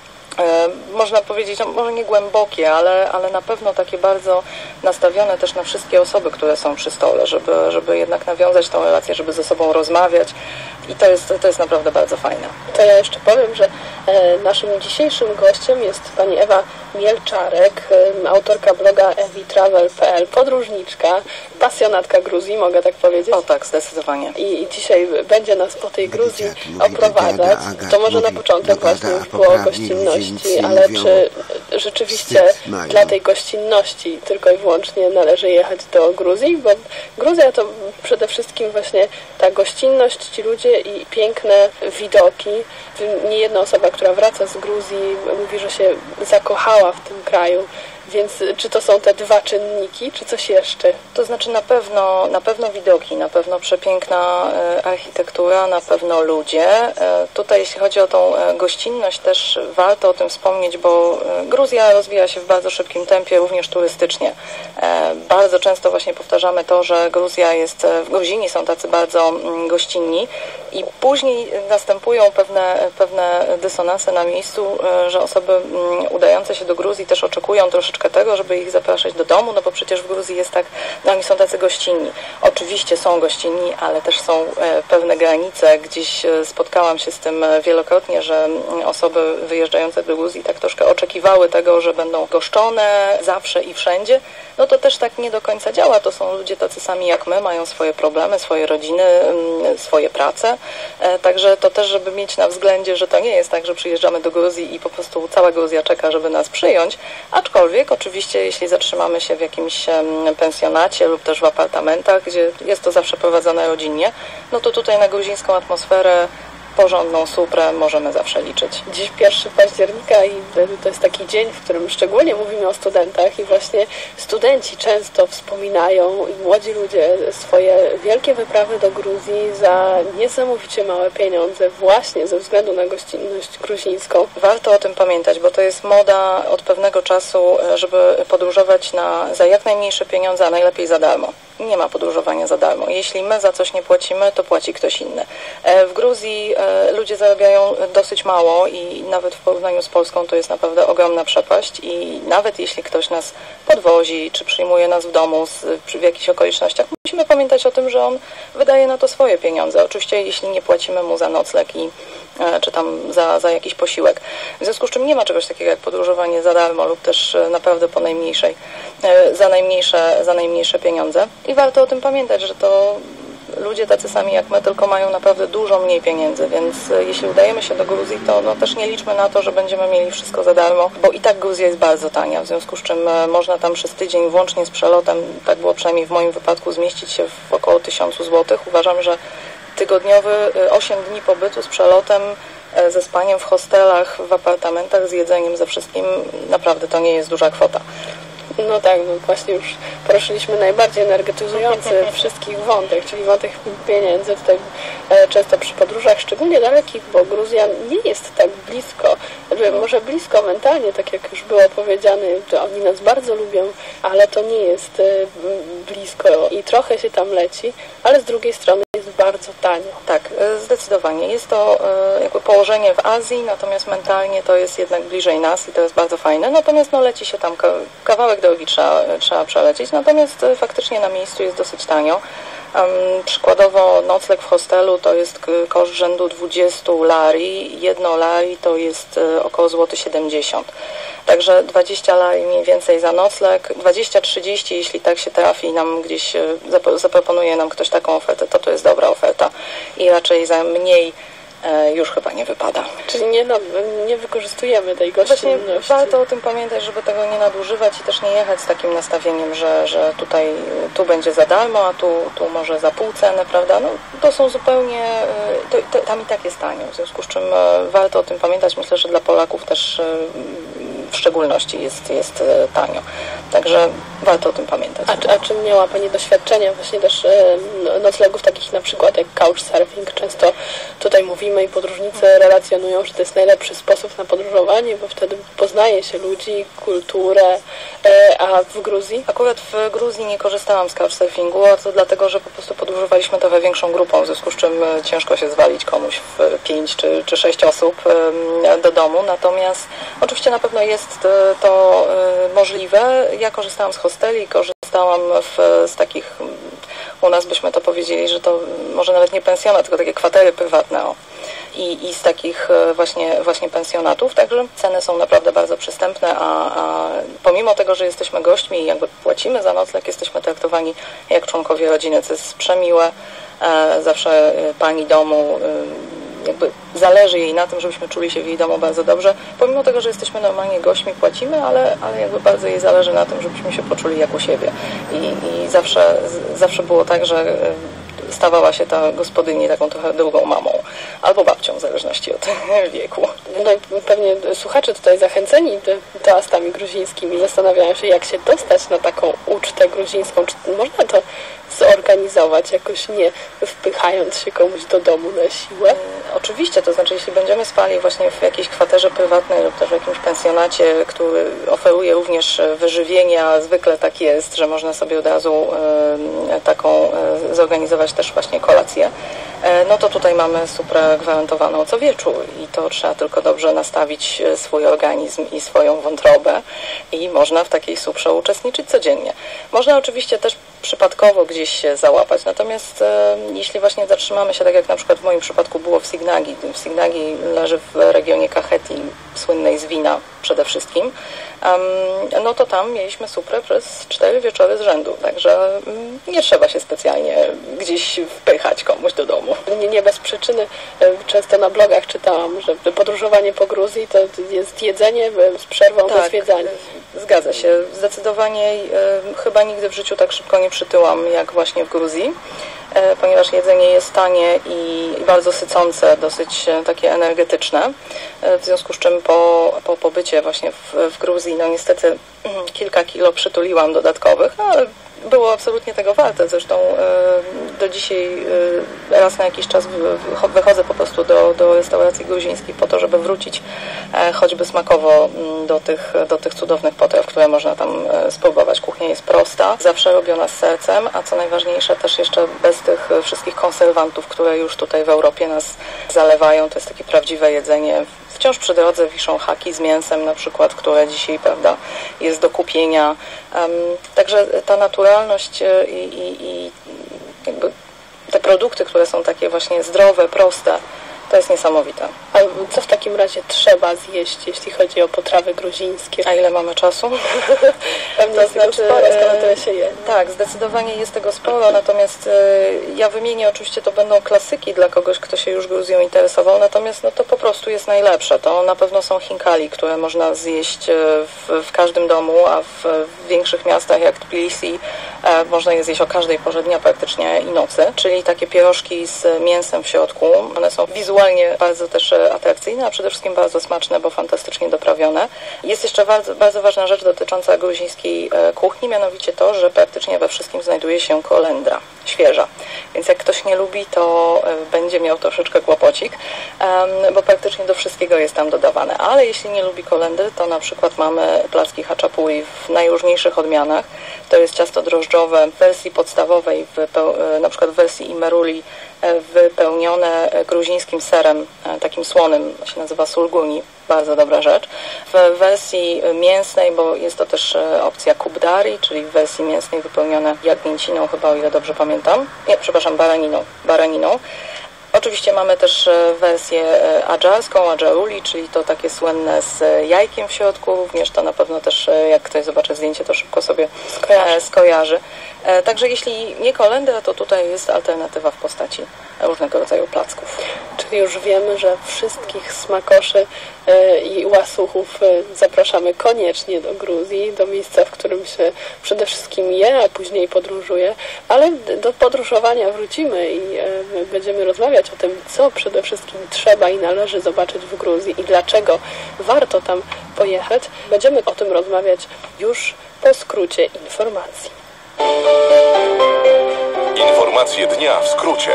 można powiedzieć, no może nie głębokie, ale na pewno takie bardzo nastawione też na wszystkie osoby, które są przy stole, żeby jednak nawiązać tą relację, żeby ze sobą rozmawiać i to jest naprawdę bardzo fajne. To ja jeszcze powiem, że naszym dzisiejszym gościem jest pani Ewa Mielczarek, autorka bloga evitravel.pl, podróżniczka, pasjonatka Gruzji, mogę tak powiedzieć? O tak, zdecydowanie. I dzisiaj będzie nas po tej Gruzji oprowadzać. To może na początek właśnie było o gościnności, ale czy rzeczywiście dla tej gościnności tylko i wyłącznie należy jechać do Gruzji? Bo Gruzja to przede wszystkim właśnie ta gościnność, ci ludzie i piękne widoki. Nie jedna osoba, która wraca z Gruzji, mówi, że się zakochała w tym kraju. Więc czy to są te dwa czynniki, czy coś jeszcze? To znaczy na pewno widoki, na pewno przepiękna architektura, na pewno ludzie. Tutaj jeśli chodzi o tą gościnność też warto o tym wspomnieć, bo Gruzja rozwija się w bardzo szybkim tempie, również turystycznie. Bardzo często właśnie powtarzamy to, że Gruzini są tacy bardzo gościnni i później następują pewne dysonanse na miejscu, że osoby udające się do Gruzji też oczekują troszeczkę tego, żeby ich zapraszać do domu, no bo przecież w Gruzji jest tak, no oni są tacy gościnni. Oczywiście są gościnni, ale też są pewne granice. Gdzieś spotkałam się z tym wielokrotnie, że osoby wyjeżdżające do Gruzji tak troszkę oczekiwały tego, że będą goszczone zawsze i wszędzie. No to też tak nie do końca działa. To są ludzie tacy sami jak my, mają swoje problemy, swoje rodziny, swoje prace. Także to też, żeby mieć na względzie, że to nie jest tak, że przyjeżdżamy do Gruzji i po prostu cała Gruzja czeka, żeby nas przyjąć. Aczkolwiek oczywiście, jeśli zatrzymamy się w jakimś pensjonacie lub też w apartamentach, gdzie jest to zawsze prowadzone rodzinnie, no to tutaj na gruzińską atmosferę, porządną suprę możemy zawsze liczyć. Dziś 1 października i to jest taki dzień, w którym szczególnie mówimy o studentach i właśnie studenci często wspominają, młodzi ludzie, swoje wielkie wyprawy do Gruzji za niesamowicie małe pieniądze właśnie ze względu na gościnność gruzińską. Warto o tym pamiętać, bo to jest moda od pewnego czasu, żeby podróżować za jak najmniejsze pieniądze, a najlepiej za darmo. Nie ma podróżowania za darmo. Jeśli my za coś nie płacimy, to płaci ktoś inny. W Gruzji ludzie zarabiają dosyć mało i nawet w porównaniu z Polską to jest naprawdę ogromna przepaść i nawet jeśli ktoś nas podwozi, czy przyjmuje nas w domu w jakichś okolicznościach, musimy pamiętać o tym, że on wydaje na to swoje pieniądze. Oczywiście jeśli nie płacimy mu za nocleg czy tam za jakiś posiłek. W związku z czym nie ma czegoś takiego jak podróżowanie za darmo lub też naprawdę za najmniejsze pieniądze. I warto o tym pamiętać, że to ludzie tacy sami jak my, tylko mają naprawdę dużo mniej pieniędzy, więc jeśli udajemy się do Gruzji, to też nie liczmy na to, że będziemy mieli wszystko za darmo, bo i tak Gruzja jest bardzo tania, w związku z czym można tam przez tydzień włącznie z przelotem, tak było przynajmniej w moim wypadku, zmieścić się w około 1000 zł. Uważam, że tygodniowy 8 dni pobytu z przelotem, ze spaniem w hostelach, w apartamentach, z jedzeniem, ze wszystkim, naprawdę to nie jest duża kwota. No tak, no właśnie już poruszyliśmy najbardziej energetyzujący wszystkich wątek, czyli wątek pieniędzy. Tutaj często przy podróżach, szczególnie dalekich, bo Gruzja nie jest tak blisko, może blisko mentalnie, tak jak już było powiedziane, to oni nas bardzo lubią, ale to nie jest blisko i trochę się tam leci, ale z drugiej strony jest bardzo tanio. Tak, zdecydowanie. Jest to jakby położenie w Azji, natomiast mentalnie to jest jednak bliżej nas i to jest bardzo fajne. Natomiast no, leci się tam kawałek drogi trzeba przelecieć, natomiast faktycznie na miejscu jest dosyć tanio. Przykładowo nocleg w hostelu to jest koszt rzędu 20 lari, 1 lari to jest około złoty 70. Także 20 lari mniej więcej za nocleg, 20-30 jeśli tak się trafi nam gdzieś, zaproponuje nam ktoś taką ofertę, to jest dobra oferta i raczej za mniej już chyba nie wypada. Czyli nie wykorzystujemy tej gościnności. Właśnie warto o tym pamiętać, żeby tego nie nadużywać i też nie jechać z takim nastawieniem, że tu będzie za darmo, a tu może za pół ceny, prawda? No, to są zupełnie, tam i tak jest tanio, w związku z czym warto o tym pamiętać. Myślę, że dla Polaków też w szczególności jest tanio. Także warto o tym pamiętać. A czy miała Pani doświadczenia właśnie też noclegów takich na przykład jak couchsurfing? Często tutaj mówimy i podróżnicy relacjonują, że to jest najlepszy sposób na podróżowanie, bo wtedy poznaje się ludzi, kulturę, a w Gruzji? Akurat w Gruzji nie korzystałam z couchsurfingu, a to dlatego, że po prostu podróżowaliśmy trochę większą grupą, w związku z czym ciężko się zwalić komuś w 5 czy 6 osób do domu. Natomiast oczywiście na pewno jest to możliwe. Ja korzystałam z hosteli, korzystałam z takich, u nas byśmy to powiedzieli, że to może nawet nie pensjonat, tylko takie kwatery prywatne i z takich właśnie pensjonatów, także ceny są naprawdę bardzo przystępne, a pomimo tego, że jesteśmy gośćmi i jakby płacimy za nocleg, jesteśmy traktowani jak członkowie rodziny, co jest przemiłe. Zawsze pani domu jakby zależy jej na tym, żebyśmy czuli się w jej domu bardzo dobrze. Pomimo tego, że jesteśmy normalnie gośćmi, płacimy, ale jakby bardzo jej zależy na tym, żebyśmy się poczuli jak u siebie. I zawsze było tak, że stawała się ta gospodyni taką trochę drugą mamą albo babcią, w zależności od wieku. No i pewnie słuchacze tutaj zachęceni toastami gruzińskimi zastanawiają się, jak się dostać na taką ucztę gruzińską. Czy można to zorganizować jakoś, nie wpychając się komuś do domu na siłę? Oczywiście, to znaczy jeśli będziemy spali właśnie w jakiejś kwaterze prywatnej lub też w jakimś pensjonacie, który oferuje również wyżywienie, a zwykle tak jest, że można sobie od razu taką zorganizować też właśnie kolację, no to tutaj mamy suprę gwarantowaną co wieczór i to trzeba tylko dobrze nastawić swój organizm i swoją wątrobę i można w takiej suprze uczestniczyć codziennie. Można oczywiście też przypadkowo gdzieś się załapać, natomiast jeśli właśnie zatrzymamy się, tak jak na przykład w moim przypadku było w Signagi. Signagi leży w regionie Kachetii, słynnej z wina przede wszystkim, no to tam mieliśmy suprę przez 4 wieczory z rzędu, także nie trzeba się specjalnie gdzieś wpychać komuś do domu. Nie bez przyczyny często na blogach czytałam, że podróżowanie po Gruzji to jest jedzenie z przerwą bez zwiedzania. Zgadza się. Zdecydowanie chyba nigdy w życiu tak szybko nie przytyłam jak właśnie w Gruzji, ponieważ jedzenie jest tanie i bardzo sycące, dosyć takie energetyczne. W związku z czym po pobycie właśnie w Gruzji, no niestety kilka kilo przytuliłam dodatkowych, no, ale było absolutnie tego warte. Zresztą do dzisiaj raz na jakiś czas wychodzę po prostu do restauracji gruzińskiej po to, żeby wrócić choćby smakowo do tych cudownych potraw, które można tam spróbować. Kuchnia jest prosta, zawsze robiona z sercem, a co najważniejsze też jeszcze bez tych wszystkich konserwantów, które już tutaj w Europie nas zalewają. To jest takie prawdziwe jedzenie. Wciąż przy drodze wiszą haki z mięsem na przykład, które dzisiaj, prawda, jest do kupienia. Także ta naturalność i jakby te produkty, które są takie właśnie zdrowe, proste, to jest niesamowite. A co w takim razie trzeba zjeść, jeśli chodzi o potrawy gruzińskie? A ile mamy czasu? Pewnie to znaczy, sporo, skoro tyle się je. Tak, zdecydowanie jest tego sporo, natomiast ja wymienię, oczywiście to będą klasyki dla kogoś, kto się już Gruzją interesował, natomiast no to po prostu jest najlepsze. To na pewno są chinkali, które można zjeść w każdym domu, a w większych miastach jak Tbilisi można je zjeść o każdej porze dnia praktycznie i nocy, czyli takie pierożki z mięsem w środku. One są wizualnie bardzo też atrakcyjne, a przede wszystkim bardzo smaczne, bo fantastycznie doprawione. Jest jeszcze bardzo, bardzo ważna rzecz dotycząca gruzińskiej kuchni, mianowicie to, że praktycznie we wszystkim znajduje się kolendra świeża. Więc jak ktoś nie lubi, to będzie miał troszeczkę kłopocik, bo praktycznie do wszystkiego jest tam dodawane. Ale jeśli nie lubi kolendry, to na przykład mamy placki haczapuri w najróżniejszych odmianach. To jest ciasto drożdżowe w wersji podstawowej, na przykład w wersji imeruli wypełnione gruzińskim serem, takim słonym, się nazywa sulguni, bardzo dobra rzecz. W wersji mięsnej, bo jest to też opcja kubdari, czyli w wersji mięsnej wypełnione jagnięciną, chyba o ile dobrze pamiętam. Nie, przepraszam, baraniną. Oczywiście mamy też wersję adżarską, adżaruli, czyli to takie słynne z jajkiem w środku, również to na pewno też, jak ktoś zobaczy zdjęcie, to szybko sobie skojarzy. Także jeśli nie kolendra, to tutaj jest alternatywa w postaci różnego rodzaju placków. Czyli już wiemy, że wszystkich smakoszy i łasuchów zapraszamy koniecznie do Gruzji, do miejsca, w którym się przede wszystkim je, a później podróżuje, ale do podróżowania wrócimy i będziemy rozmawiać o tym, co przede wszystkim trzeba i należy zobaczyć w Gruzji i dlaczego warto tam pojechać. Będziemy o tym rozmawiać już po skrócie informacji. Informacje dnia w skrócie.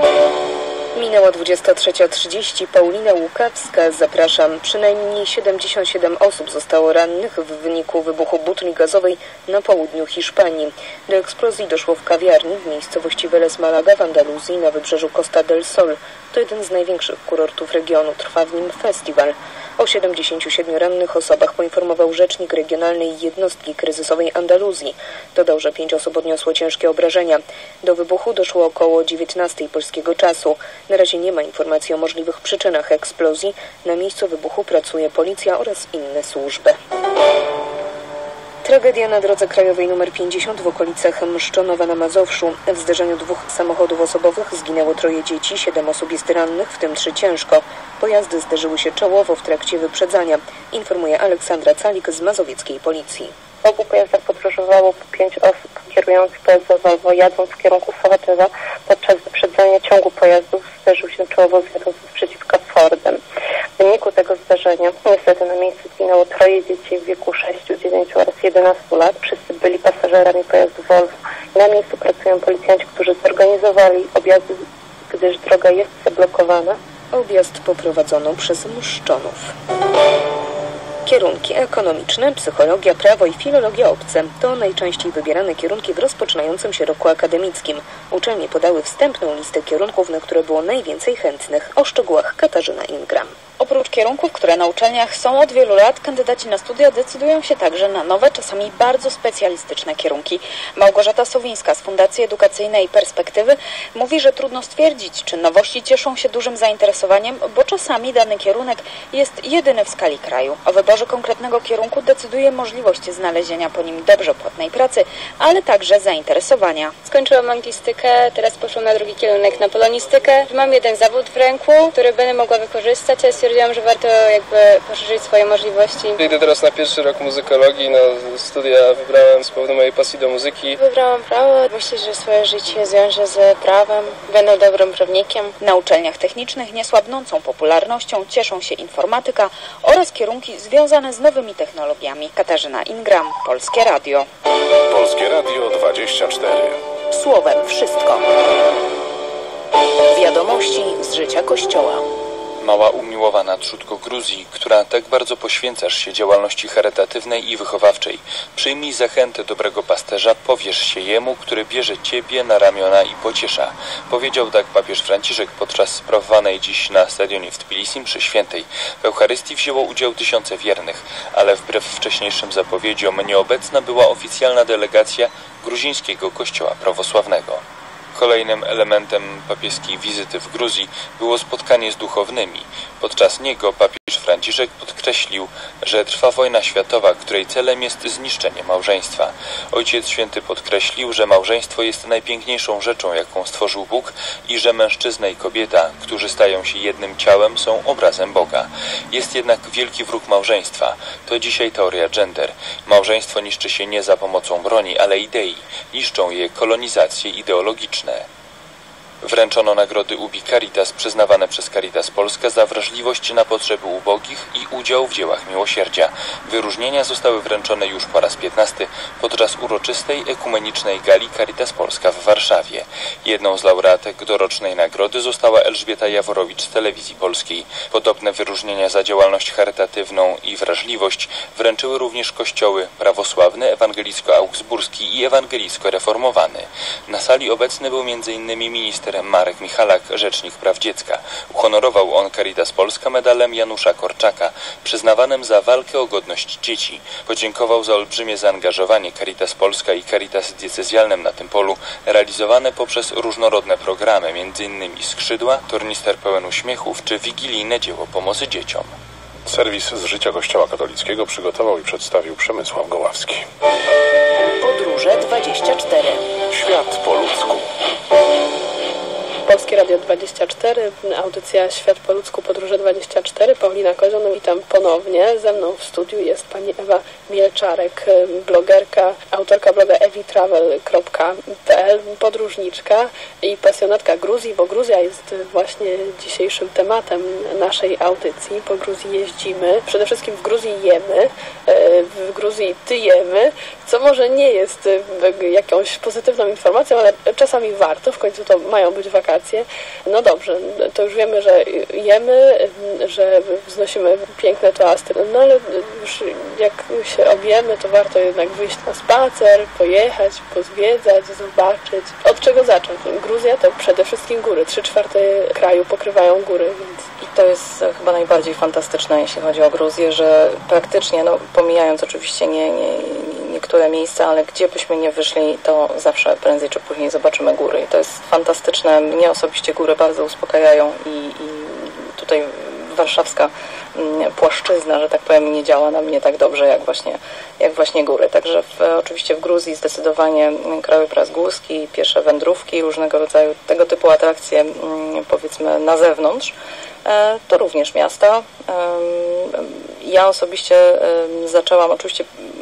Minęła 23:30. Paulina Łukawska. Zapraszam. Przynajmniej 77 osób zostało rannych w wyniku wybuchu butli gazowej na południu Hiszpanii. Do eksplozji doszło w kawiarni w miejscowości Vélez Málaga w Andaluzji na wybrzeżu Costa del Sol. To jeden z największych kurortów regionu. Trwa w nim festiwal. O 77 rannych osobach poinformował rzecznik Regionalnej Jednostki Kryzysowej Andaluzji. Dodał, że 5 osób odniosło ciężkie obrażenia. Do wybuchu doszło około 19 polskiego czasu. Na razie nie ma informacji o możliwych przyczynach eksplozji. Na miejscu wybuchu pracuje policja oraz inne służby. Tragedia na drodze krajowej nr 50 w okolicach Mszczonowa na Mazowszu. W zderzeniu 2 samochodów osobowych zginęło 3 dzieci, 7 osób jest rannych, w tym 3 ciężko. Pojazdy zderzyły się czołowo w trakcie wyprzedzania, informuje Aleksandra Calik z mazowieckiej policji. W obu pojazdach podróżowało 5 osób. Kierujący pojazdem Volvo, jadąc w kierunku Sochaczewa, podczas wyprzedzania ciągu pojazdów zderzył się czołowo z jadącym sprzeciwka Fordem. W wyniku tego zdarzenia niestety na miejscu zginęło 3 dzieci w wieku 6, 9 oraz 11 lat. Wszyscy byli pasażerami pojazdu Volvo. Na miejscu pracują policjanci, którzy zorganizowali objazdy, gdyż droga jest zablokowana. Objazd poprowadzono przez Mszczonów. Kierunki ekonomiczne, psychologia, prawo i filologia obce to najczęściej wybierane kierunki w rozpoczynającym się roku akademickim. Uczelnie podały wstępną listę kierunków, na które było najwięcej chętnych. O szczegółach Katarzyna Ingram. Oprócz kierunków, które na uczelniach są od wielu lat, kandydaci na studia decydują się także na nowe, czasami bardzo specjalistyczne kierunki. Małgorzata Sowińska z Fundacji Edukacyjnej Perspektywy mówi, że trudno stwierdzić, czy nowości cieszą się dużym zainteresowaniem, bo czasami dany kierunek jest jedyny w skali kraju. O wyborze konkretnego kierunku decyduje możliwość znalezienia po nim dobrze płatnej pracy, ale także zainteresowania. Skończyłam anglistykę, teraz poszłam na drugi kierunek, na polonistykę. Mam jeden zawód w ręku, który będę mogła wykorzystać, a stwierdziłam, że warto poszerzyć swoje możliwości. Idę teraz na pierwszy rok muzykologii, na studia wybrałem z powodu mojej pasji do muzyki. Wybrałam prawo, myślę, że swoje życie zwiążę z prawem, będę dobrym prawnikiem. Na uczelniach technicznych niesłabnącą popularnością cieszą się informatyka oraz kierunki związane z nowymi technologiami. Katarzyna Ingram, Polskie Radio. Polskie Radio 24. Słowem wszystko. Wiadomości z życia Kościoła. Mała umiłowana trzódko Gruzji, która tak bardzo poświęcasz się działalności charytatywnej i wychowawczej. Przyjmij zachętę dobrego pasterza, powierz się jemu, który bierze ciebie na ramiona i pociesza. Powiedział tak papież Franciszek podczas sprawowanej dziś na stadionie w Tbilisi mszy świętej. W Eucharystii wzięło udział tysiące wiernych, ale wbrew wcześniejszym zapowiedziom nieobecna była oficjalna delegacja gruzińskiego kościoła prawosławnego. Kolejnym elementem papieskiej wizyty w Gruzji było spotkanie z duchownymi. Podczas niego papież Franciszek podkreślił, że trwa wojna światowa, której celem jest zniszczenie małżeństwa. Ojciec Święty podkreślił, że małżeństwo jest najpiękniejszą rzeczą, jaką stworzył Bóg i że mężczyzna i kobieta, którzy stają się jednym ciałem, są obrazem Boga. Jest jednak wielki wróg małżeństwa. To dzisiaj teoria gender. Małżeństwo niszczy się nie za pomocą broni, ale idei. Niszczą je kolonizacje ideologiczne. Wręczono nagrody Ubi Caritas przyznawane przez Caritas Polska za wrażliwość na potrzeby ubogich i udział w dziełach miłosierdzia. Wyróżnienia zostały wręczone już po raz 15 podczas uroczystej ekumenicznej gali Caritas Polska w Warszawie. Jedną z laureatek dorocznej nagrody została Elżbieta Jaworowicz z Telewizji Polskiej. Podobne wyróżnienia za działalność charytatywną i wrażliwość wręczyły również kościoły prawosławny, ewangelicko-augsburski i ewangelicko-reformowany. Na sali obecny był m.in. minister minister Marek Michalak, rzecznik praw dziecka. Uhonorował on Caritas Polska medalem Janusza Korczaka, przyznawanym za walkę o godność dzieci. Podziękował za olbrzymie zaangażowanie Caritas Polska i Caritas Diecezjalnym na tym polu, realizowane poprzez różnorodne programy, m.in. Skrzydła, Tornister pełen uśmiechów czy wigilijne dzieło pomocy dzieciom. Serwis z życia Kościoła katolickiego przygotował i przedstawił Przemysław Goławski. Podróże 24. Świat po ludzku. Polskie Radio 24, audycja Świat po ludzku, Podróże 24. Paulina Kozioł, witam ponownie. Ze mną w studiu jest pani Ewa Mielczarek, blogerka, autorka bloga evitravel.pl, podróżniczka i pasjonatka Gruzji, bo Gruzja jest właśnie dzisiejszym tematem naszej audycji. Po Gruzji jeździmy, przede wszystkim w Gruzji jemy, w Gruzji tyjemy, co może nie jest jakąś pozytywną informacją, ale czasami warto, w końcu to mają być wakacje. No dobrze, to już wiemy, że jemy, że wznosimy piękne toasty, no ale już jak się objemy, to warto jednak wyjść na spacer, pojechać, pozwiedzać, zobaczyć. Od czego zacząć? Gruzja to przede wszystkim góry, 3/4 kraju pokrywają góry, więc... I to jest chyba najbardziej fantastyczne, jeśli chodzi o Gruzję, że praktycznie, no pomijając oczywiście niektóre miejsca, ale gdzie byśmy nie wyszli, to zawsze prędzej czy później zobaczymy góry. I to jest fantastyczne. Mnie osobiście góry bardzo uspokajają i tutaj warszawska płaszczyzna, że tak powiem, nie działa na mnie tak dobrze jak właśnie góry. Także oczywiście w Gruzji zdecydowanie krajobraz górski, piesze wędrówki, różnego rodzaju tego typu atrakcje, powiedzmy na zewnątrz. To również miasta. Ja osobiście zaczęłam oczywiście,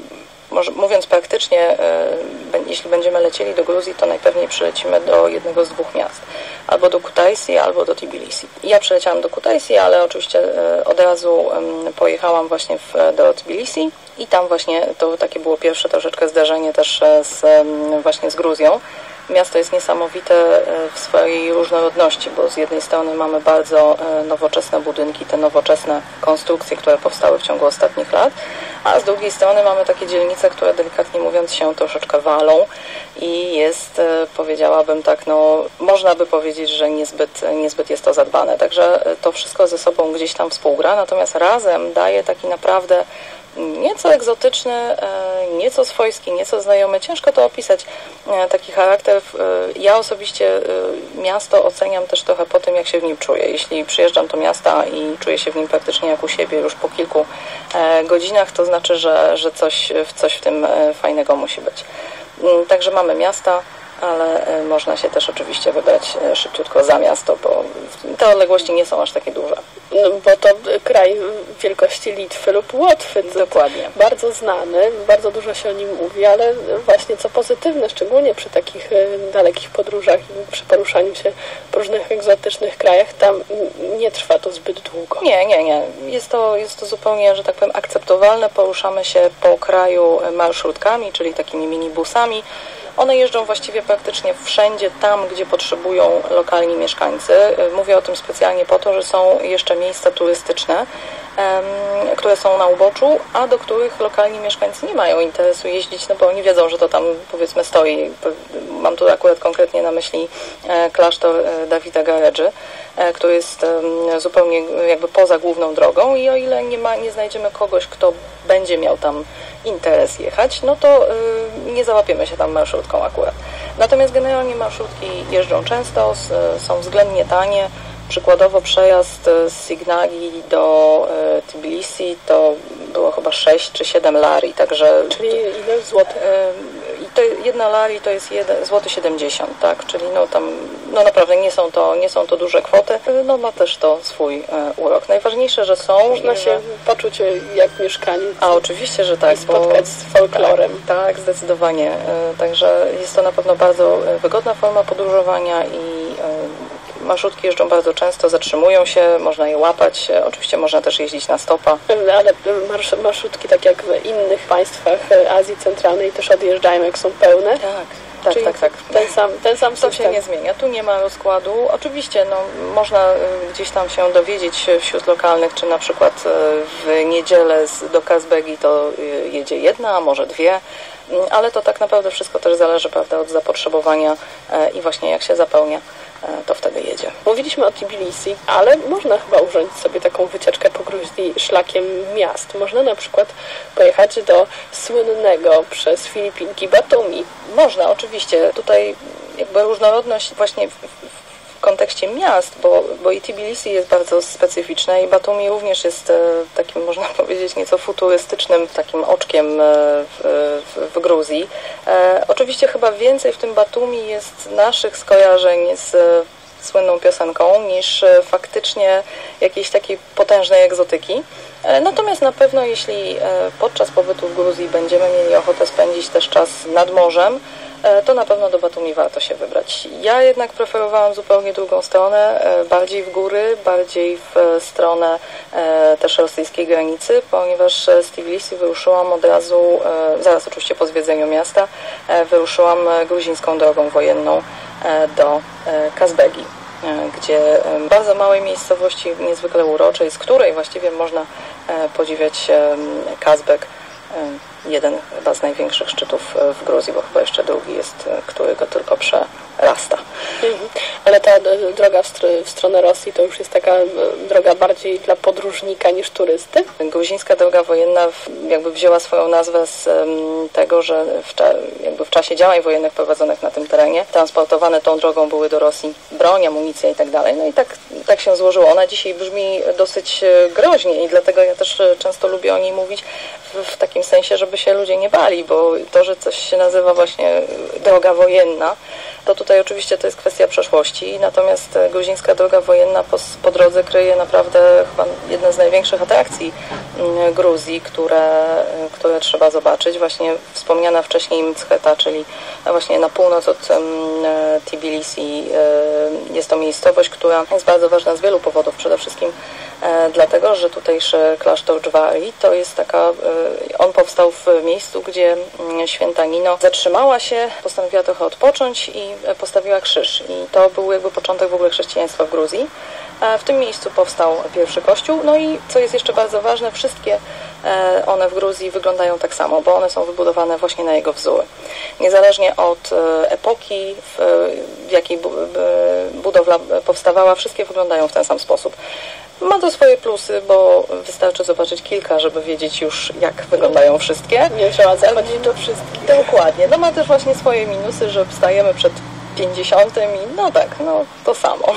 mówiąc praktycznie, jeśli będziemy lecieli do Gruzji, to najpewniej przylecimy do jednego z dwóch miast. Albo do Kutaisi, albo do Tbilisi. Ja przyleciałam do Kutaisi, ale oczywiście od razu pojechałam właśnie do Tbilisi i tam właśnie to takie było pierwsze troszeczkę zdarzenie też właśnie z Gruzją. Miasto jest niesamowite w swojej różnorodności, bo z jednej strony mamy bardzo nowoczesne budynki, te nowoczesne konstrukcje, które powstały w ciągu ostatnich lat, a z drugiej strony mamy takie dzielnice, które delikatnie mówiąc się troszeczkę walą i jest, powiedziałabym tak, no można by powiedzieć, że niezbyt jest to zadbane. Także to wszystko ze sobą gdzieś tam współgra, natomiast razem daje taki naprawdę nieco egzotyczny, nieco swojski, nieco znajomy. Ciężko to opisać, taki charakter. Ja osobiście miasto oceniam też trochę po tym, jak się w nim czuję. Jeśli przyjeżdżam do miasta i czuję się w nim praktycznie jak u siebie już po kilku godzinach, to znaczy, że coś w tym fajnego musi być. Także mamy miasta, ale można się też oczywiście wybrać szybciutko za miasto, bo te odległości nie są aż takie duże. No, bo to kraj wielkości Litwy lub Łotwy. Dokładnie. Bardzo znany, bardzo dużo się o nim mówi, ale właśnie co pozytywne, szczególnie przy takich dalekich podróżach i przy poruszaniu się po różnych egzotycznych krajach, tam nie trwa to zbyt długo. Nie. Jest to zupełnie, że tak powiem, akceptowalne. Poruszamy się po kraju marszrutkami, czyli takimi minibusami. One jeżdżą właściwie praktycznie wszędzie tam, gdzie potrzebują lokalni mieszkańcy. Mówię o tym specjalnie po to, że są jeszcze miejsca turystyczne, które są na uboczu, a do których lokalni mieszkańcy nie mają interesu jeździć, no bo oni wiedzą, że to tam powiedzmy stoi. Mam tu akurat konkretnie na myśli klasztor Davida Garedży, który jest zupełnie jakby poza główną drogą i o ile nie znajdziemy kogoś, kto będzie miał tam interes jechać, no to nie załapiemy się tam marszrutką akurat. Natomiast generalnie marszrutki jeżdżą często, są względnie tanie. Przykładowo przejazd z Signali do Tbilisi to było chyba 6 czy 7 lari, także... Czyli ile złotych? I to 1 lari to jest 1,70 zł, tak? Czyli no tam no naprawdę nie są to duże kwoty. No ma też to swój urok. Najważniejsze, że są... Można się poczuć jak mieszkaniec. A oczywiście, że tak. I spotkać z folklorem. Tak, zdecydowanie. Także jest to na pewno bardzo wygodna forma podróżowania i marszrutki jeżdżą bardzo często, zatrzymują się, można je łapać. Oczywiście można też jeździć na stopa. Ale marszrutki, tak jak w innych państwach Azji Centralnej, też odjeżdżają, jak są pełne. Tak. Ten sam to się nie zmienia. Tu nie ma rozkładu. Oczywiście można gdzieś tam się dowiedzieć wśród lokalnych, czy na przykład w niedzielę do Kazbegi to jedzie jedna, a może dwie. ale to tak naprawdę wszystko też zależy, prawda, od zapotrzebowania i właśnie jak się zapełnia, to wtedy jedzie. Mówiliśmy o Tbilisi, ale można chyba urządzić sobie taką wycieczkę po Gruzji szlakiem miast. Można na przykład pojechać do słynnego przez Filipinki Batumi. Można, oczywiście. Tutaj jakby różnorodność właśnie w kontekście miast, bo i Tbilisi jest bardzo specyficzne i Batumi również jest takim, można powiedzieć, nieco futurystycznym takim oczkiem w Gruzji. Oczywiście chyba więcej w tym Batumi jest naszych skojarzeń z słynną piosenką niż faktycznie jakiejś takiej potężnej egzotyki. Natomiast na pewno jeśli podczas pobytu w Gruzji będziemy mieli ochotę spędzić też czas nad morzem, to na pewno do Batumi warto się wybrać. Ja jednak preferowałam zupełnie drugą stronę, bardziej w góry, bardziej w stronę też rosyjskiej granicy, ponieważ z Tbilisi wyruszyłam od razu, zaraz oczywiście po zwiedzeniu miasta, wyruszyłam gruzińską drogą wojenną do Kazbegi, gdzie bardzo małej miejscowości, niezwykle uroczej, z której właściwie można podziwiać Kazbek, jeden chyba z największych szczytów w Gruzji, bo chyba jeszcze drugi jest, który go tylko przerasta. Ale ta droga w stronę Rosji to już jest taka droga bardziej dla podróżnika niż turysty? Gruzińska droga wojenna jakby wzięła swoją nazwę z tego, że w czasie działań wojennych prowadzonych na tym terenie transportowane tą drogą były do Rosji broń, amunicja i tak dalej. No i tak się złożyło. Ona dzisiaj brzmi dosyć groźnie i dlatego ja też często lubię o niej mówić w takim sensie, żeby się ludzie nie bali, bo to, że coś się nazywa właśnie droga wojenna, to tutaj oczywiście to jest kwestia przeszłości, natomiast gruzińska droga wojenna po drodze kryje naprawdę chyba jedne z największych atrakcji Gruzji, które trzeba zobaczyć. Właśnie wspomniana wcześniej Mtsketa, czyli właśnie na północ od Tbilisi jest to miejscowość, która jest bardzo ważna z wielu powodów. Przede wszystkim dlatego, że tutejszy klasztor Dżwari to jest on powstał w miejscu, gdzie święta Nino zatrzymała się, postanowiła trochę odpocząć i postawiła krzyż. I to był jakby początek w ogóle chrześcijaństwa w Gruzji. W tym miejscu powstał pierwszy kościół. No i co jest jeszcze bardzo ważne, wszystkie one w Gruzji wyglądają tak samo, bo one są wybudowane właśnie na jego wzór. Niezależnie od epoki, w jakiej budowla powstawała, wszystkie wyglądają w ten sam sposób. Ma to swoje plusy, bo wystarczy zobaczyć kilka, żeby wiedzieć już, jak wyglądają wszystkie. Nie trzeba zachodzić do wszystkich. Dokładnie. No ma też właśnie swoje minusy, że wstajemy przed 50 i to samo.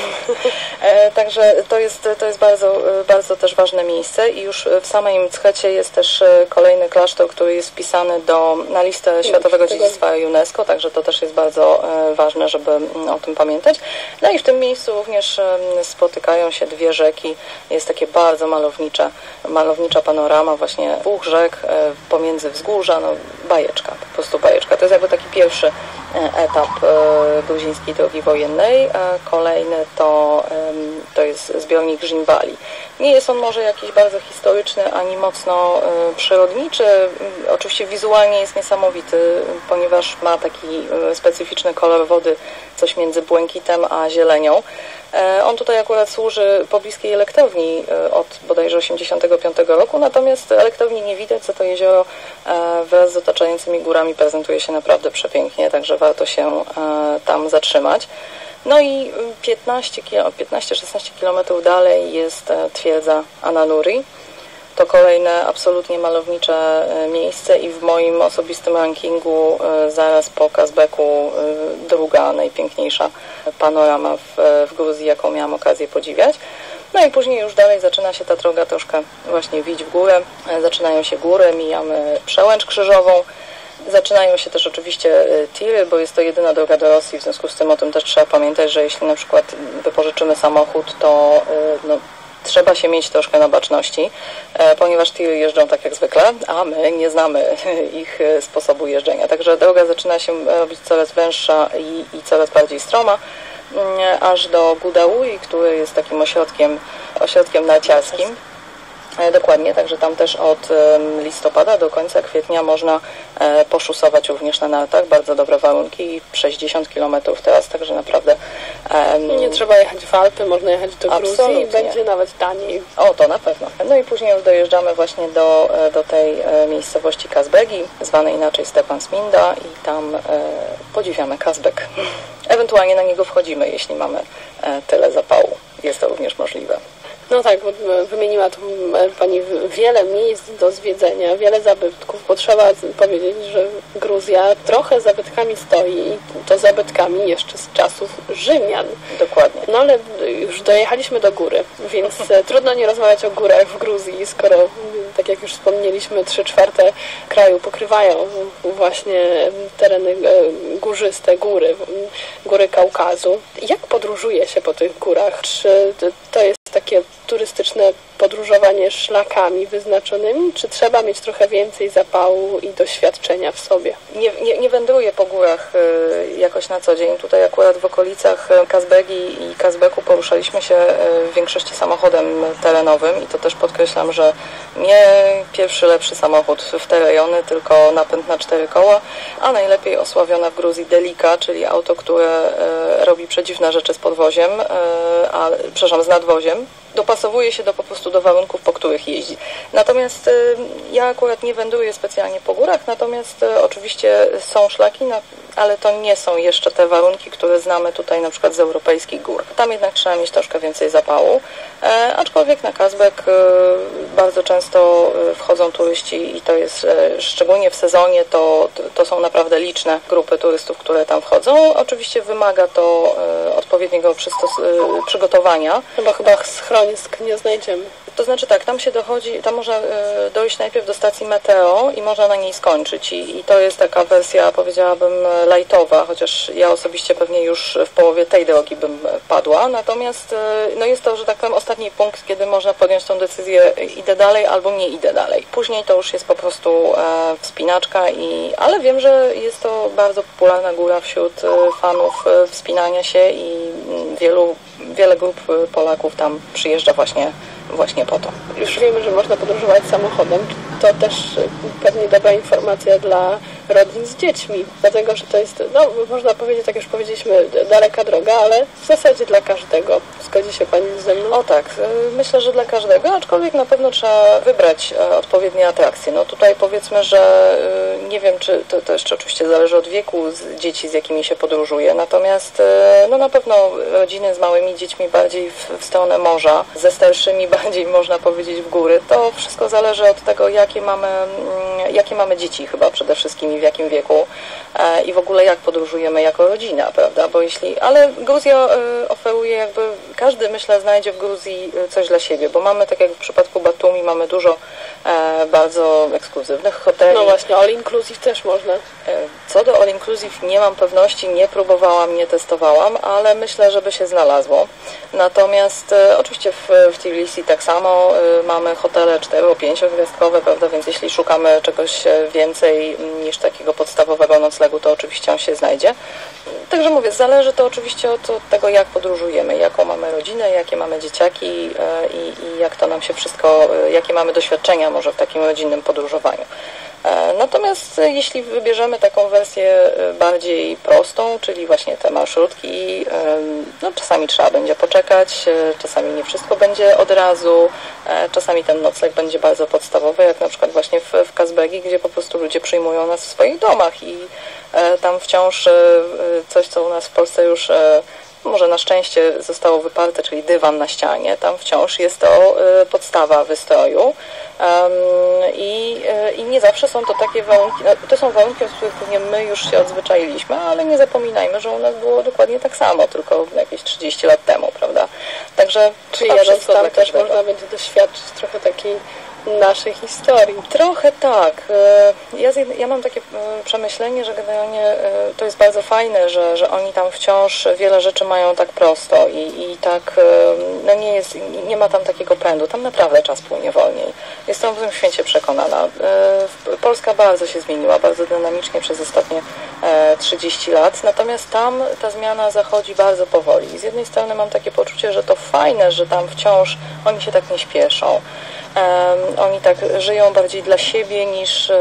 Także to jest bardzo też ważne miejsce i już w samej Mtskecie jest też kolejny klasztor, który jest wpisany na listę Światowego Dziedzictwa UNESCO, także to też jest bardzo ważne, żeby o tym pamiętać. No i w tym miejscu również spotykają się dwie rzeki, jest takie bardzo malownicza panorama właśnie dwóch rzek pomiędzy wzgórza, bajeczka, po prostu bajeczka. To jest jakby taki pierwszy etap gruzińskiej drogi wojennej. Kolejny to jest zbiornik Żimbali. Nie jest on może jakiś bardzo historyczny, ani mocno przyrodniczy. Oczywiście wizualnie jest niesamowity, ponieważ ma taki specyficzny kolor wody, coś między błękitem a zielenią. On tutaj akurat służy pobliskiej elektrowni od bodajże 1985 roku, natomiast elektrowni nie widać, za to jezioro wraz z otaczającymi górami prezentuje się naprawdę przepięknie, także warto się tam zatrzymać. No i 15-16 km dalej jest twierdza Ananuri. To kolejne absolutnie malownicze miejsce i w moim osobistym rankingu zaraz po Kazbeku druga najpiękniejsza panorama w Gruzji, jaką miałam okazję podziwiać. No i później już dalej zaczyna się ta droga troszkę właśnie wić w górę. Zaczynają się góry, mijamy przełęcz krzyżową. Zaczynają się też oczywiście tiry, bo jest to jedyna droga do Rosji, w związku z tym o tym też trzeba pamiętać, że jeśli na przykład wypożyczymy samochód, to trzeba się mieć troszkę na baczności, ponieważ tiry jeżdżą tak jak zwykle, a my nie znamy ich sposobu jeżdżenia. Także droga zaczyna się robić coraz węższa i coraz bardziej stroma, aż do Gudaui, który jest takim ośrodkiem narciarskim. Dokładnie, także tam też od listopada do końca kwietnia można poszusować również na nartach. Bardzo dobre warunki, 60 km teraz, także naprawdę... Nie trzeba jechać w Alpy, można jechać do Gruzji Absolutnie. i będzie nawet taniej. O, to na pewno. No i później już dojeżdżamy właśnie do tej miejscowości Kazbegi, zwanej inaczej Stepansminda i tam podziwiamy Kazbek. Ewentualnie na niego wchodzimy, jeśli mamy tyle zapału. Jest to również możliwe. No tak, bo wymieniła tu Pani wiele miejsc do zwiedzenia, wiele zabytków, bo trzeba powiedzieć, że Gruzja trochę zabytkami stoi i to zabytkami jeszcze z czasów Rzymian. Dokładnie. No ale już dojechaliśmy do góry, więc trudno nie rozmawiać o górach w Gruzji, skoro, tak jak już wspomnieliśmy, 3/4 kraju pokrywają właśnie tereny górzyste, góry Kaukazu. Jak podróżuje się po tych górach? Czy to jest takie turystyczne podróżowanie szlakami wyznaczonymi, czy trzeba mieć trochę więcej zapału i doświadczenia w sobie? Nie wędruję po górach jakoś na co dzień. Tutaj akurat w okolicach Kazbegi i Kazbeku poruszaliśmy się w większości samochodem terenowym i to też podkreślam, że nie pierwszy lepszy samochód w te rejony, tylko napęd na 4 koła, a najlepiej osławiona w Gruzji Delika, czyli auto, które robi przedziwne rzeczy z podwoziem, z nadwoziem. Dopasowuje się po prostu do warunków, po których jeździ. Natomiast ja akurat nie wędruję specjalnie po górach, natomiast oczywiście są szlaki, ale to nie są jeszcze te warunki, które znamy tutaj na przykład z europejskich gór. Tam jednak trzeba mieć troszkę więcej zapału, aczkolwiek na Kazbek bardzo często wchodzą turyści i to jest, szczególnie w sezonie, to są naprawdę liczne grupy turystów, które tam wchodzą. Oczywiście wymaga to odpowiedniego przygotowania. Bo chyba schronisk nie znajdziemy. To znaczy tak, tam można dojść najpierw do stacji Meteo i można na niej skończyć i to jest taka wersja, powiedziałabym, lightowa, chociaż ja osobiście pewnie już w połowie tej drogi bym padła, natomiast no jest to, że tak powiem, ostatni punkt, kiedy można podjąć tą decyzję, idę dalej albo nie idę dalej. Później to już jest po prostu wspinaczka, ale wiem, że jest to bardzo popularna góra wśród fanów wspinania się i wiele grup Polaków tam przyjeżdża właśnie po to. Już wiemy, że można podróżować samochodem. To też pewnie dobra informacja dla rodzin z dziećmi, dlatego, że to jest, można powiedzieć, tak jak już powiedzieliśmy, daleka droga, ale w zasadzie dla każdego. Zgodzi się Pani ze mną? O tak, myślę, że dla każdego, aczkolwiek na pewno trzeba wybrać odpowiednie atrakcje. No tutaj powiedzmy, że nie wiem, czy to jeszcze oczywiście zależy od wieku dzieci, z jakimi się podróżuje, natomiast no na pewno rodziny z małymi dziećmi bardziej w stronę morza, ze starszymi bardziej można powiedzieć w góry. To wszystko zależy od tego, jakie mamy dzieci chyba przede wszystkim i w jakim wieku i w ogóle jak podróżujemy jako rodzina, prawda? Ale Gruzja oferuje każdy, myślę, znajdzie w Gruzji coś dla siebie, bo mamy, tak jak w przypadku Batumi, mamy dużo bardzo ekskluzywnych hoteli. No właśnie, all inclusive też można. Co do all inclusive nie mam pewności, nie próbowałam, nie testowałam, ale myślę, żeby się znalazło. Natomiast oczywiście w Tbilisi tak samo mamy hotele 4-5 gwiazdkowe, prawda, więc jeśli szukamy czegoś więcej niż takiego podstawowego noclegu, to oczywiście on się znajdzie. Także mówię, zależy to oczywiście od tego, jak podróżujemy, jaką mamy rodzinę, jakie mamy dzieciaki i jak to nam się wszystko, jakie mamy doświadczenia może w takim rodzinnym podróżowaniu. Natomiast jeśli wybierzemy taką wersję bardziej prostą, czyli właśnie te marszrutki, no czasami trzeba będzie poczekać, czasami nie wszystko będzie od razu, czasami ten nocleg będzie bardzo podstawowy, jak na przykład właśnie w Kazbegi, gdzie po prostu ludzie przyjmują nas w swoich domach i tam wciąż coś, co u nas w Polsce już może na szczęście zostało wyparte, czyli dywan na ścianie, tam wciąż jest to podstawa wystroju i nie zawsze są to takie warunki, to są warunki, od których pewnie my już się odzwyczailiśmy, ale nie zapominajmy, że u nas było dokładnie tak samo, tylko jakieś 30 lat temu, prawda? Także czyli jadąc tam też można będzie doświadczyć trochę takiej naszej historii. Trochę tak. Ja mam takie przemyślenie, że generalnie to jest bardzo fajne, że oni tam wciąż wiele rzeczy mają tak prosto i tak no nie ma tam takiego pędu. Tam naprawdę czas płynie wolniej. Jestem w tym święcie przekonana. Polska bardzo się zmieniła, bardzo dynamicznie przez ostatnie 30 lat, natomiast tam ta zmiana zachodzi bardzo powoli. Z jednej strony mam takie poczucie, że to fajne, że tam wciąż oni się tak nie śpieszą. Oni tak żyją bardziej dla siebie niż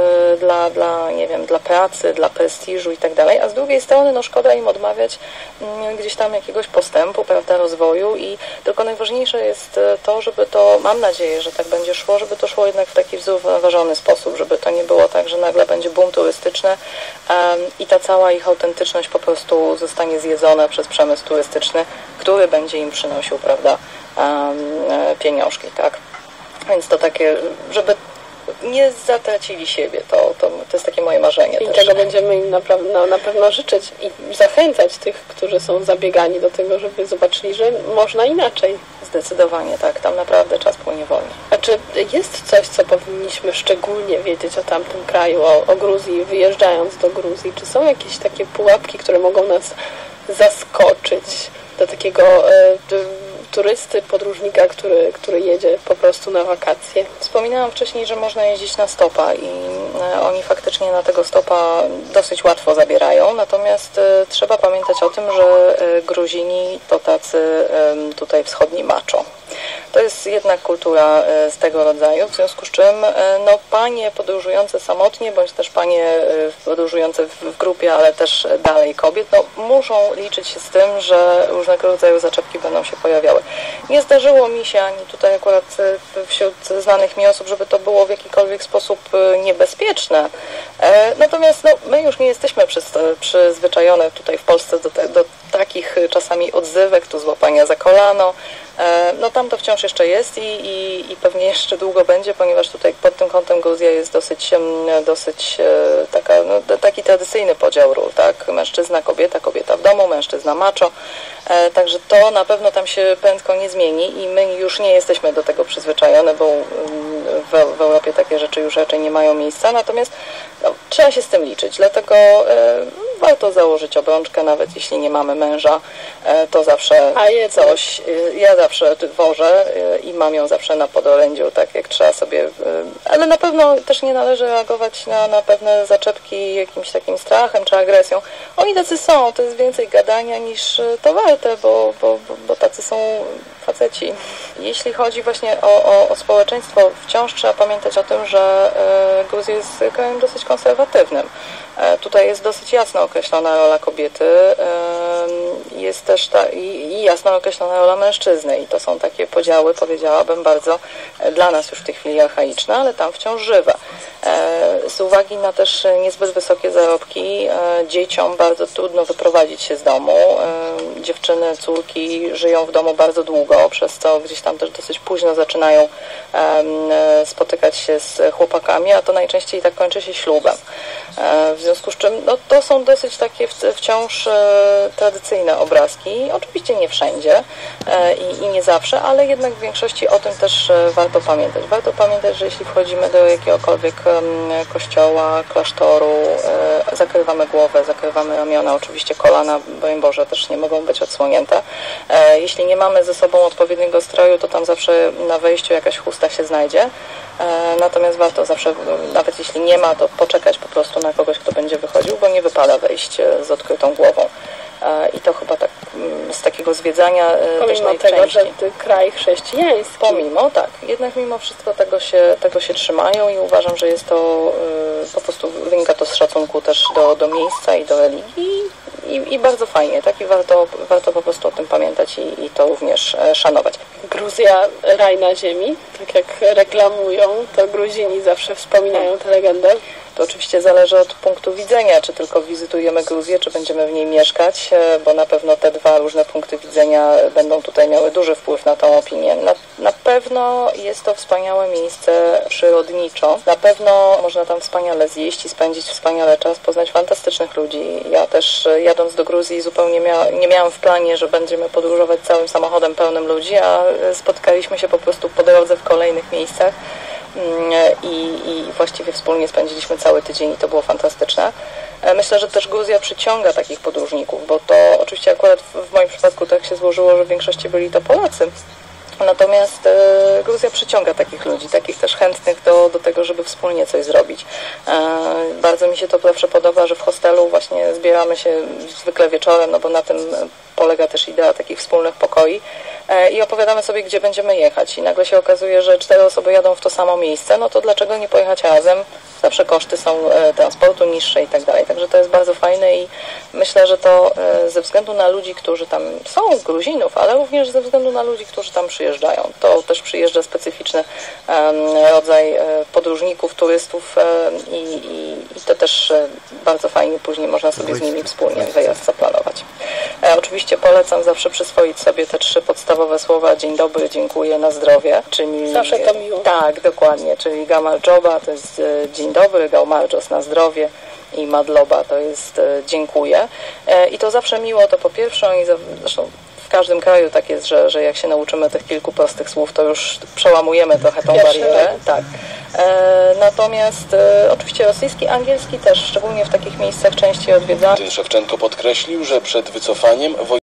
dla pracy, dla prestiżu i tak dalej, a z drugiej strony no szkoda im odmawiać gdzieś tam jakiegoś postępu, prawda, rozwoju i tylko najważniejsze jest to, żeby to, mam nadzieję, że tak będzie szło, żeby to szło jednak w taki zrównoważony sposób, żeby to nie było tak, że nagle będzie boom turystyczny i ta cała ich autentyczność po prostu zostanie zjedzona przez przemysł turystyczny, który będzie im przynosił, prawda, pieniążki, tak? Więc to takie, żeby nie zatracili siebie, to jest takie moje marzenie. I też. tego będziemy im na pewno życzyć i zachęcać tych, którzy są zabiegani do tego, żeby zobaczyli, że można inaczej. Zdecydowanie tak, tam naprawdę czas płynie wolniej. A czy jest coś, co powinniśmy szczególnie wiedzieć o tamtym kraju, o Gruzji, wyjeżdżając do Gruzji? Czy są jakieś takie pułapki, które mogą nas zaskoczyć do takiego turysty, podróżnika, który jedzie po prostu na wakacje? Wspominałam wcześniej, że można jeździć na stopa i oni faktycznie na tego stopa dosyć łatwo zabierają, natomiast trzeba pamiętać o tym, że Gruzini to tacy tutaj wschodni macho. To jest jednak kultura z tego rodzaju, w związku z czym no, panie podróżujące samotnie, bądź też panie podróżujące w grupie, ale też dalej kobiet, no, muszą liczyć się z tym, że różnego rodzaju zaczepki będą się pojawiały. Nie zdarzyło mi się, ani tutaj akurat wśród znanych mi osób, żeby to było w jakikolwiek sposób niebezpieczne. Natomiast no, my już nie jesteśmy przyzwyczajone tutaj w Polsce do takich czasami odzywek, tu złapania za kolano. No tam to wciąż jeszcze jest i pewnie jeszcze długo będzie, ponieważ tutaj pod tym kątem Gruzja jest dosyć taki tradycyjny podział ról, tak? Mężczyzna, kobieta, kobieta w domu, mężczyzna macho. Także to na pewno tam się prędko nie zmieni i my już nie jesteśmy do tego przyzwyczajone, bo w Europie takie rzeczy już raczej nie mają miejsca, natomiast no, trzeba się z tym liczyć, dlatego warto założyć obrączkę, nawet jeśli nie mamy męża, to zawsze coś, ja zawsze wożę i mam ją zawsze na podorędziu, tak jak trzeba sobie, ale na pewno też nie należy reagować na pewne zaczepki jakimś takim strachem czy agresją. Oni tacy są, to jest więcej gadania niż to warte, bo tacy są faceci. Jeśli chodzi właśnie o społeczeństwo, wciąż trzeba pamiętać o tym, że Gruzja jest krajem dosyć konserwatywnym. Tutaj jest dosyć jasno określona rola kobiety, jest też i jasno określona rola mężczyzny i to są takie podziały, powiedziałabym, bardzo dla nas już w tej chwili archaiczne, ale tam wciąż żywe. Z uwagi na też niezbyt wysokie zarobki dzieciom bardzo trudno wyprowadzić się z domu. Dziewczyny, córki żyją w domu bardzo długo, przez co gdzieś tam też dosyć późno zaczynają spotykać się z chłopakami, a to najczęściej tak kończy się ślubem. W związku z czym no, to są dosyć takie wciąż tradycyjne obrazki. Oczywiście nie wszędzie i nie zawsze, ale jednak w większości o tym też warto pamiętać. Warto pamiętać, że jeśli wchodzimy do jakiegokolwiek kościoła, klasztoru, zakrywamy głowę, zakrywamy ramiona, oczywiście kolana, broń Boże, też nie mogą być odsłonięte. Jeśli nie mamy ze sobą odpowiedniego stroju, to tam zawsze na wejściu jakaś chusta się znajdzie. Natomiast warto zawsze, nawet jeśli nie ma, to poczekać po prostu na kogoś, kto będzie wychodził, bo nie wypada wejść z odkrytą głową. I to chyba tak z takiego zwiedzania też najczęściej. Tego, że kraj chrześcijański. Pomimo, tak. Jednak mimo wszystko tego się trzymają i uważam, że jest to po prostu wynika to z szacunku też do miejsca i do religii i bardzo fajnie, tak? I warto po prostu o tym pamiętać i to również szanować. Gruzja, raj na ziemi, tak jak reklamują, to Gruzini zawsze wspominają tę legendę. To oczywiście zależy od punktu widzenia, czy tylko wizytujemy Gruzję, czy będziemy w niej mieszkać, bo na pewno te dwa różne punkty widzenia będą tutaj miały duży wpływ na tą opinię. Na pewno jest to wspaniałe miejsce przyrodniczo. Na pewno można tam wspaniale zjeść i spędzić wspaniale czas, poznać fantastycznych ludzi. Ja też jadąc do Gruzji zupełnie nie miałam w planie, że będziemy podróżować całym samochodem pełnym ludzi, a spotkaliśmy się po prostu po drodze w kolejnych miejscach. I właściwie wspólnie spędziliśmy cały tydzień i to było fantastyczne. Myślę, że też Gruzja przyciąga takich podróżników, bo to oczywiście akurat w moim przypadku tak się złożyło, że w większości byli to Polacy. Natomiast Gruzja przyciąga takich ludzi, takich też chętnych do tego, żeby wspólnie coś zrobić. Bardzo mi się to zawsze podoba, że w hostelu właśnie zbieramy się zwykle wieczorem, no bo na tym polega też idea takich wspólnych pokoi i opowiadamy sobie, gdzie będziemy jechać i nagle się okazuje, że 4 osoby jadą w to samo miejsce, no to dlaczego nie pojechać razem? Zawsze koszty są transportu niższe i tak dalej. Także to jest bardzo fajne i myślę, że to ze względu na ludzi, którzy tam są, Gruzinów, ale również ze względu na ludzi, którzy tam przyjeżdżają. To też przyjeżdża specyficzny rodzaj podróżników, turystów i to też bardzo fajnie później można sobie z nimi wspólnie wyjazd zaplanować. Oczywiście polecam zawsze przyswoić sobie te 3 podstawowe słowa: dzień dobry, dziękuję, na zdrowie. Czyli, zawsze to miło. Tak, dokładnie, czyli Gamal Joba to jest dzień dobry, Gaumarjos na zdrowie i Madloba to jest dziękuję. I to zawsze miło, to po pierwsze, i zresztą w każdym kraju tak jest, że jak się nauczymy tych kilku prostych słów, to już przełamujemy trochę tą barierę. Tak. Natomiast oczywiście rosyjski, angielski też, szczególnie w takich miejscach częściej odwiedzany. Szewczenko podkreślił, że przed wycofaniem